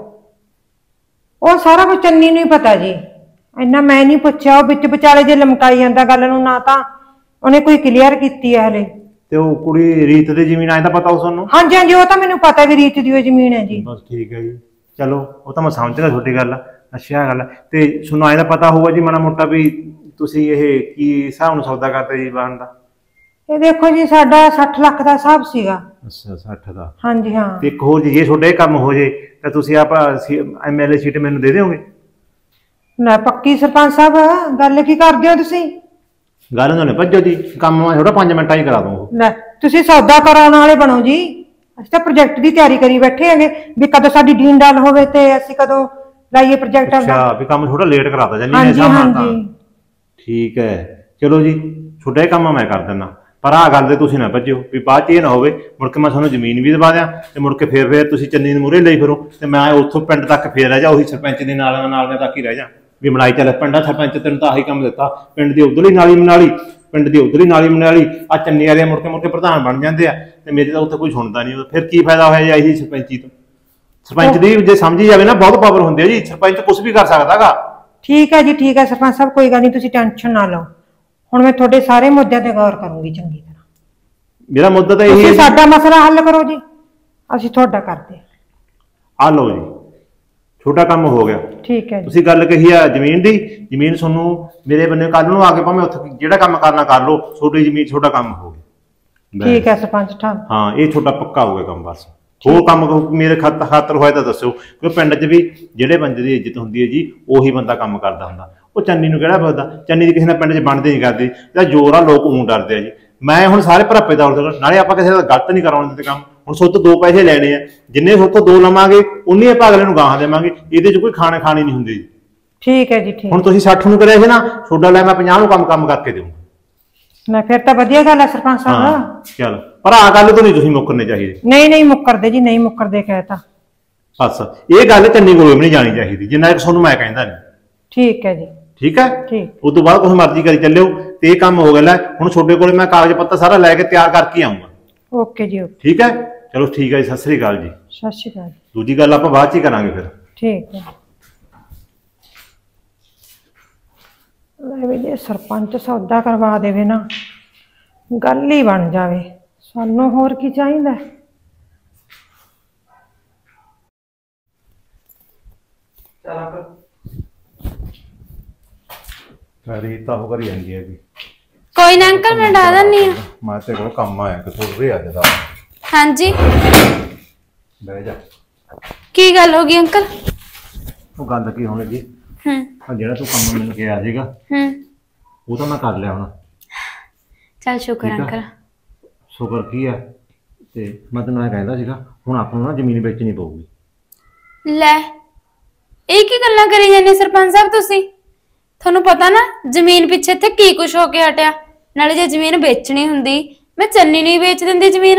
ਉਹ ਸਾਰਾ ਕੁਝ ਚੰਨੀ ਨੂੰ ਹੀ ਪਤਾ ਜੀ ਇੰਨਾ ਮੈਂ ਨਹੀਂ ਪੁੱਛਿਆ। ਉਹ ਵਿੱਚ ਵਿਚਾਲੇ ਜੇ ਲਮਕਾਈ ਜਾਂਦਾ ਗੱਲ ਨੂੰ ਨਾ ਤਾਂ ਉਹਨੇ ਕੋਈ ਕਲੀਅਰ ਕੀਤੀ ਹੈ ਹਲੇ। ਤੇ ਉਹ ਕੁੜੀ ਰੀਤ ਦੀ ਜ਼ਮੀਨ ਆਏ ਤਾਂ ਪਤਾ ਉਸ ਨੂੰ? ਹਾਂਜੀ ਹਾਂਜੀ ਉਹ ਤਾਂ ਮੈਨੂੰ ਪਤਾ ਵੀ ਰੀਤ ਦੀ ਉਹ ਜ਼ਮੀਨ ਹੈ ਜੀ। ਬਸ ਠੀਕ ਹੈ ਜੀ ਚਲੋ ਉਹ ਤਾਂ ਮੈਂ ਸਮਝ ਗਿਆ ਤੁਹਾਡੀ ਗੱਲ। ਅੱਛਾ ਗੱਲ ਤੇ ਤੁਹਾਨੂੰ ਆਏ ਦਾ ਪਤਾ ਹੋਊਗਾ ਜੀ ਮਾੜਾ ਮੋਟਾ ਵੀ ਤੁਸੀਂ ਇਹ ਕੀ ਹਿਸਾਬ ਨੂੰ ਸੌਦਾ ਕਰਦੇ ਜੀ ਬਾਹਨ ਦਾ? ਇਹ ਦੇਖੋ ਜੀ ਸਾਡਾ ਸੱਠ ਲੱਖ ਦਾ ਹਿਸਾਬ ਸੀਗਾ। ਅੱਛਾ ਸੱਠ ਦਾ? ਹਾਂਜੀ ਹਾਂ। ਤੇ ਇੱਕ ਹੋਰ ਜੀ ਜੇ ਤੁਹਾਡਾ ਇਹ ਕੰਮ ਹੋ ਜੇ ਤਾਂ ਤੁਸੀਂ ਆਪ ਐਮਐਲਏ ਸੀਟ ਮੈਨੂੰ ਦੇ ਦਿਓਗੇ? ਨਾ ਪੱਕੀ ਸਰਪੰਚ ਸਾਹਿਬ ਗੱਲ ਕੀ ਕਰਦੇ ਹੋ ਤੁਸੀਂ? ਗੱਲ ਉਹਨਾਂ ਨੇ ਭੱਜੋ ਜੀ ਕੰਮ ਮੈਂ ਥੋੜਾ ਪੰਜ ਮਿੰਟਾਂ ਹੀ ਕਰਾ ਦੂੰਗਾ। ਲੈ ਤੁਸੀਂ ਸੌਦਾ ਕਰਾਉਣ ਵਾਲੇ ਬਣੋ ਜੀ। ਅਸੀਂ ਤਾਂ ਪ੍ਰੋਜੈਕਟ ਦੀ ਤਿਆਰੀ ਕਰੀ ਬੈਠੇ ਹੈਗੇ ਵੀ ਕਦੋਂ ਸਾਡੀ ਡੀਨ ਡਾਲ ਹੋਵੇ ਤੇ ਅਸੀਂ ਕਦੋਂ ਲਾਈਏ ਪ੍ਰੋਜੈਕਟ। ਅੱਛਾ ਵੀ ਕੰਮ ਥੋੜਾ ਲੇਟ ਕਰਾਤਾ ਜਾਨੀ ਹਾਂਜੀ ਹਾਂਜੀ ਠੀਕ ਹੈ ਚਲੋ ਜੀ ਤੁਹਾਡਾ ਇਹ ਕੰਮ ਮੈਂ ਕਰ ਦਿੰਦਾ ਪਰ ਆਹ ਗੱਲ ਤੇ ਤੁਸੀਂ ਨਾ ਭੱਜਿਓ ਵੀ ਬਾਅਦ ਚ ਇਹ ਨਾ ਹੋਵੇ ਮੁੜ ਕੇ ਮੈਂ ਤੁਹਾਨੂੰ ਜ਼ਮੀਨ ਵੀ ਦਵਾ ਦਿਆਂ ਤੇ ਮੁੜ ਕੇ ਫੇਰ ਫੇਰ ਤੁਸੀਂ ਚੰਨੀ ਨੂੰ ਮੂਹਰੇ ਲਈ ਫਿਰੋ ਤੇ ਮੈਂ ਉੱਥੋਂ ਪਿੰਡ ਤੱਕ ਫੇਰ ਰਹਿ ਜਾ ਉਹੀ ਸਰਪੰਚ ਦੇ ਨਾਲ ਨਾਲ ਦੇ ਤੱਕ ਹੀ ਰਹਿ ਜਾ ਵੀ ਬਣਾਈ ਚੱਲ ਪਿੰਡਾ ਸਰਪੰਚ ਤੈਨੂੰ ਤਾਂ ਆਹੀ ਕੰਮ ਦਿੱਤਾ ਪਿੰਡ ਦੀ ਉਧਰਲੀ ਨਾਲੀ ਮਨਾਲੀ ਪਿੰਡ ਦੀ ਉਧਰਲੀ ਨਾਲੀ ਮਨਾਲੀ ਆ ਚੰਨੀ ਵਾਲੇ ਮੁੜ ਕੇ ਮੁੜ ਕੇ ਪ੍ਰਧਾਨ ਬਣ ਜਾਂਦੇ ਆ ਤੇ ਮੇਰੇ ਤਾਂ ਉੱਥੇ ਕੋਈ ਸੁਣਦਾ ਨਹੀਂ ਫਿਰ ਕੀ ਫਾਇਦਾ ਹੋਇਆ ਜੀ ਇਹੀ ਸਰਪੰਚੀ ਤੋਂ। ਸਰਪੰਚ ਦੀ ਜੇ ਸਮਝੀ ਜਾਵੇ ਨਾ ਬਹੁਤ ਪਾਵਰ ਹੁੰਦੀ ਹੈ ਜੀ ਸਰਪੰਚ ਕੁਝ ਵੀ ਕਰ ਸਕਦਾਗਾ। ਠੀਕ ਹੈ ਜੀ ਠੀਕ ਹੈ ਸਰਪੰਚ ਸਾਹਿਬ ਕੋਈ ਗੱਲ ਨਹੀਂ ਤੁਸੀਂ ਟੈਨਸ਼ਨ ਨਾ ਲਓ ਹੁਣ ਮੈਂ ਤੁਹਾਡੇ ਸਾਰੇ ਮੁੱਦਿਆਂ ਤੇ ਗੌਰ ਕਰੂੰਗੀ ਚੰਗੀ ਤਰ੍ਹਾਂ। ਮੇਰਾ ਮੁੱਦਾ ਤਾਂ ਇਹੀ ਹੈ ਸਾਡਾ ਮਸਲਾ ਹੱਲ ਕਰੋ ਜੀ ਅਸੀਂ ਤੁਹਾਡਾ ਕਰਦੇ ਆ ਲਓ ਜੀ ਛੋਟਾ ਕੰਮ ਹੋ ਗਿਆ। ਠੀਕ ਹੈ ਜੀ। ਤੁਸੀਂ ਗੱਲ ਕਹੀ ਆ ਜ਼ਮੀਨ ਦੀ ਜ਼ਮੀਨ ਤੁਹਾਨੂੰ ਮੇਰੇ ਬੰਨੇ ਕੱਲ ਨੂੰ ਆ ਕੇ ਭਾਵੇਂ ਉੱਥੇ ਜਿਹੜਾ ਕੰਮ ਕਰਨਾ ਕਰ ਲਓ ਛੋਟੀ ਜ਼ਮੀਨ ਛੋਟਾ ਕੰਮ ਹੋ ਗਿਆ। ਠੀਕ ਹੈ ਸਰਪੰਚ ਸਾਹਿਬ। ਹਾਂ ਇਹ ਛੋਟਾ ਪੱਕਾ ਹੋ ਗਿਆ ਕੰਮ ਬਸ ਹੋਰ ਕੰਮ ਮੇਰੇ ਖਾਤਰ ਖਾਤਰ ਹੋਇਆ ਤਾਂ ਦੱਸਿਓ ਕਿਉਂਕਿ ਪਿੰਡ 'ਚ ਵੀ ਜਿਹੜੇ ਬੰਦੇ ਦੀ ਇੱਜ਼ਤ ਹੁੰਦੀ ਹੈ ਜੀ ਉਹੀ ਬੰਦਾ ਕੰਮ ਕਰਦਾ ਹੁੰਦਾ। ਉਹ ਚੰਨੀ ਨੂੰ ਕਿਹੜਾ ਪੁੱਛਦਾ ਚੰਨੀ ਦੀ ਕਿਸੇ ਨਾਲ ਪਿੰਡ 'ਚ ਬਣਦੇ ਨਹੀਂ ਕਰਦੀ ਜਾਂ ਜ਼ੋਰ ਆ ਲੋਕ ਊਂ ਡਰਦੇ ਆ ਜੀ। ਮੈਂ ਹੁਣ ਸਾਰੇ ਭਰਾਪੇ ਦੌੜ ਦੇ ਨਾਲੇ ਆਪਾਂ ਕਿਸੇ ਦਾ ਗਲਤ ਨਹੀਂ ਕਰਾਉਣ ਦਿੰਦੇ ਕੰਮ। ਹੁਣ ਸੁੱਤ ਦੋ ਪੈਸੇ ਲੈਣੇ ਆ ਜਿੰਨੇ ਸੁੱਤ ਦੋ ਲਵਾਂਗੇ ਉਨੀ ਆਪਾਂ ਅਗਲੇ ਨੂੰ ਗਾਹਾਂ ਦੇਵਾਂਗੇ ਇਹਦੇ 'ਚ ਕੋਈ ਖਾਣੇ ਖਾਣੀ ਨਹੀਂ ਹੁੰਦੀ ਜੀ। ਠੀਕ ਹੈ ਜੀ ਠੀਕ। ਹੁਣ ਤੁਸੀਂ ਸੱਠ ਨੂੰ ਕਰਿਆ ਸੀ ਨਾ ਤੁਹਾਡਾ ਲੈ ਮੈਂ ਪੰਜਾਹ ਨੂੰ ਕੰਮ ਕੰਮ ਕਰਕੇ ਦੇਵਾਂ ਨਾ ਫਿਰ ਤਾਂ ਵਧੀਆ ਗੱਲ ਹੈ ਸਰਪੰਚ ਸਾਹਿਬ। ਚਲ ਪਰ ਆਹ ਗੱਲ ਤੋਂ ਨਹੀਂ ਤੁਸੀਂ ਮੁੱਕਰਨੇ ਚਾਹੀਦੇ। ਨਹੀਂ ਨਹੀਂ ਮੁੱਕਰਦੇ ਜੀ ਨਹੀਂ ਮੁੱਕਰਦੇ ਕਹਿਤਾ ਬਸ ਇਹ ਗੱਲ ਚੰਨੀ ਕੋਲ ਵੀ ਨਹੀਂ ਜਾਣੀ ਚਾਹੀਦੀ ਜਿੰਨਾ ਕਿ ਤੁਹਾਨੂੰ ਮੈਂ ਕਹਿੰਦਾ ਨਹੀਂ। ਠੀਕ ਹੈ ਜੀ ਠੀਕ ਹੈ ਠੀਕ। ਉਸ ਤੋਂ ਬਾਅਦ ਕੁਛ ਮਰਜ਼ੀ ਕਰੀ ਚੱਲਿਓ ਤੇ ਇਹ ਕੰਮ ਹੋ ਗਿਆ ਲੈ ਹੁਣ ਤੁਹਾਡੇ ਕੋਲ ਮੈਂ ਕਾਗਜ਼ ਪੱਤਰ ਸਾਰਾ ਲੈ ਕੇ ਤਿਆਰ ਕਰਕੇ ਆਉਂਗਾ। ਓਕੇ ਜੀ ਓਕੇ। ਠੀਕ ਹੈ ਚਲੋ ਠੀਕ ਹੈ ਜੀ ਸਤਿ ਸ੍ਰੀ ਅਕਾਲ ਜੀ। ਸਤਿ ਸ਼੍ਰੀ ਅਕਾਲ। ਦੂਜੀ ਗੱਲ ਆਪਾਂ ਬਾਅਦ ਚ ਹੀ ਕਰਾਂਗੇ ਫਿਰ। ਠੀਕ ਹੈ ਲੈ ਵੀ ਜੇ ਸਰਪੰਚ ਸੌਦਾ ਕਰਵਾ ਦੇਵੇ ਨਾ ਗੱਲ ਹੀ ਬਣ ਜਾਵੇ ਸਾਨੂੰ ਹੋਰ ਕੀ ਚਾਹੀਦਾ। ਕਰੀ ਤਾਂ ਹੋ ਕਰੀ ਜਾਂਦੀ ਹੈ ਜੀ। ਕੋਈ ਨਾ ਅੰਕਲ ਮੈਂ ਡਾ ਦਿੰਨੀ ਆ। ਮੈਂ ਤੇ ਕੋਲ ਕੰਮ ਆਇਆ ਕਿ ਥੋੜੇ ਅੱਜ ਦਾ। ਹਾਂਜੀ ਬਹਿ ਜਾ। ਕੀ ਗੱਲ ਹੋ ਗਈ ਅੰਕਲ? ਉਹ ਗੱਲ ਕੀ ਹੋਣੀ ਜੀ ਹੂੰ ਜਿਹੜਾ ਤੂੰ ਕੰਮ ਮੈਨੂੰ ਕਿਹਾ ਸੀਗਾ ਹੂੰ ਉਹ ਤਾਂ ਮੈਂ ਕਰ ਲਿਆ ਹੁਣ। ਚੱਲ ਸ਼ੁਕਰ ਅੰਕਲ। ਸ਼ੁਕਰ ਕੀ ਆ ਤੇ ਮੈਂ ਤੈਨੂੰ ਇਹ ਕਹਿੰਦਾ ਸੀਗਾ ਹੁਣ ਆਪਾਂ ਨੂੰ ਨਾ ਜ਼ਮੀਨ ਵੇਚਣੀ ਪਊਗੀ। ਲੈ ਇਹ ਕੀ ਗੱਲਾਂ ਕਰੀ ਜਾਂਦੇ ਸਰਪੰਚ ਸਾਹਿਬ ਤੁਸੀਂ? ਤੁਹਾਨੂੰ ਪਤਾ ਨਾ ਜ਼ਮੀਨ ਪਿੱਛੇ ਇੱਥੇ ਕੀ ਕੁਝ ਹੋ ਕੇ ਹਟਿਆ। ਨਾਲੇ ਜੇ ਜ਼ਮੀਨ ਵੇਚਣੀ ਹੁੰਦੀ ਮੈਂ ਚੰਨੀ ਨੂੰ ਹੀ ਵੇਚ ਦਿੰਦੀ ਜ਼ਮੀਨ।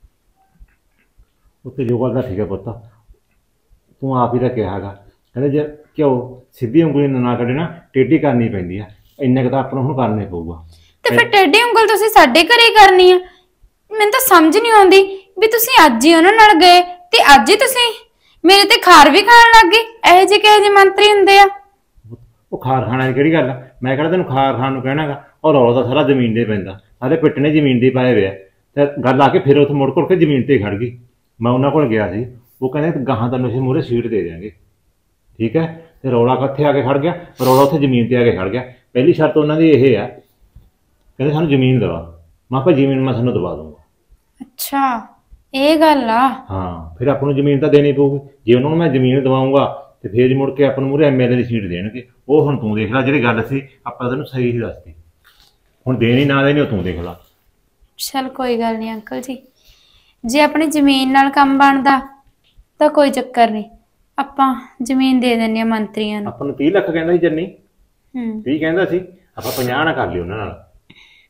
ਉੱਤੇ ਜੋ ਗੱਲ ਦਾ ਠੀਕ ਹੈ ਪੁੱਤ ਤੂੰ ਆਪ ਹੀ ਤਾਂ ਕਿਹਾ ਹੈਗਾ ਕਹਿੰਦੇ ਜੇ ਕਿਉਂ ਸਿੱਧੀ ਉਂਗਲੀ ਨਾ ਕੱਢੇ ਨਾ ਟੇਢੀ ਕਰਨੀ ਪੈਂਦੀ ਆ ਇੰਨਾ ਕੁ ਤਾਂ ਆਪਾਂ ਨੂੰ ਹੁਣ ਕਰਨਾ ਪਊਗਾ। ਤੇ ਫਿਰ ਟੇਢੀ ਉਂਗਲ ਤੁਸੀਂ ਸਾਡੇ ਘਰੇ ਕਰਨੀ ਆ। ਮੈਨੂੰ ਤਾਂ ਸਮਝ ਨਹੀਂ ਆਉਂਦੀ ਵੀ ਤੁਸੀਂ ਅੱਜ ਹੀ ਉਹਨਾਂ ਨਾਲ ਗਏ ਤੇ ਅੱਜ ਹੀ ਤੁਸੀਂ ਮੇਰੇ ਤੇ ਖਾਰ ਵੀ ਖਾਣ ਲੱਗ ਗਏ। ਇਹੋ ਜਿਹੇ ਕਿਹੋ ਜਿਹੇ ਮੰਤਰੀ ਹੁੰਦੇ ਆ। ਉਹ ਖਾਰ ਖਾਣਾ ਦੀ ਕਿਹੜੀ ਗੱਲ ਆ ਮੈਂ ਕਿਹੜਾ ਤੈਨੂੰ ਖਾਰ ਖਾਣ ਨੂੰ ਕਹਿਣਾਗਾ ਉਹ ਰੌਲਾ ਤਾਂ ਸਾਰਾ ਜ਼ਮੀਨ ਦੇ ਪੈਂਦਾ ਸਾਰੇ ਪਿੱਟਣੇ ਜ਼ਮੀਨ ਦੇ ਪਾਏ ਹੋਏ ਆ ਤੇ ਗੱਲ ਆ ਕੇ ਫਿਰ ਉੱਥੇ ਮੁੜ ਘੁੜ ਕੇ ਜ਼ਮੀਨ ਤੇ ਖੜ ਗਈ। ਮੈਂ ਉਹਨਾਂ ਕੋਲ ਗਿਆ ਸੀ ਉਹ ਕਹਿੰਦੇ ਗਾਹਾਂ ਤੈਨੂੰ ਅਸੀਂ ਮੂਹਰੇ ਸੀਟ ਦੇ ਦਿਆਂਗੇ ਠੀਕ ਹੈ ਤੇ ਰੌਲਾ ਕਿੱਥੇ ਆ ਕੇ ਖੜ ਗਿਆ ਰੌਲਾ ਉੱਥੇ ਜ਼ਮੀਨ ਤੇ ਆ ਕੇ ਖੜ ਗਿਆ। ਪਹਿਲੀ ਸ਼ਰਤ ਉਹਨਾਂ ਦੀ ਇਹ ਆ ਕਹਿੰਦੇ ਸਾਨੂੰ ਜ਼ਮੀਨ ਦਵਾ ਮੈਂ ਕਿਹਾ ਜ਼ਮੀਨ ਮੈਂ ਤੁਹਾਨੂੰ ਦਵਾ ਦੂੰਗਾ। ਅੱਛਾ ਇਹ ਗੱਲ ਆ। ਹਾਂ ਫਿਰ ਆਪਾਂ ਨੂੰ ਜ਼ਮੀਨ ਤਾਂ ਦੇਣੀ ਪਊਗੀ ਜੇ ਉਹਨਾਂ ਨੂੰ ਮੈਂ ਜ਼ਮੀਨ ਦਵਾਉਂਗਾ ਤੇ ਫਿਰ ਮੁੜ ਕੇ ਆਪਾਂ ਨੂੰ ਮੂਹਰੇ ਐਮਐਲਏ ਦੀ ਸੀਟ ਦੇਣਗੇ। ਉਹ ਹੁਣ ਤੂੰ ਦੇਖ ਲੈ ਜਿਹੜੀ ਗੱਲ ਸੀ ਆਪਾਂ ਤੈਨੂੰ ਸਹੀ ਹੀ ਦੱਸਦੀ ਹੁਣ ਦੇਣੀ ਨਾ ਦੇਣੀ ਉਹ ਤੂੰ ਦੇਖ ਲੈ। ਚਲ ਕੋਈ ਗੱਲ ਨਹੀਂ ਅੰਕਲ ਜੀ ਜੇ ਆਪਣੀ ਜ਼ਮੀਨ ਨਾਲ ਕੰਮ ਬਣਦਾ ਤਾਂ ਕੋਈ ਚੱਕਰ ਨਹੀਂ ਆਪਾਂ ਜ਼ਮੀਨ ਦੇ ਦਿੰਦੇ ਆ ਮੰਤਰੀਆਂ ਨੂੰ। ਆਪਾਂ ਨੂੰ ਤੀਹ ਲੱਖ ਕਹਿੰਦਾ ਸੀ ਜੰਨੀ ਹੂੰ ਤੀਹ ਕਹਿੰਦਾ ਸੀ ਆਪਾਂ ਪੰਜਾਹ ਨਾ ਕਰ ਲਈ ਉਹਨਾਂ ਨਾਲ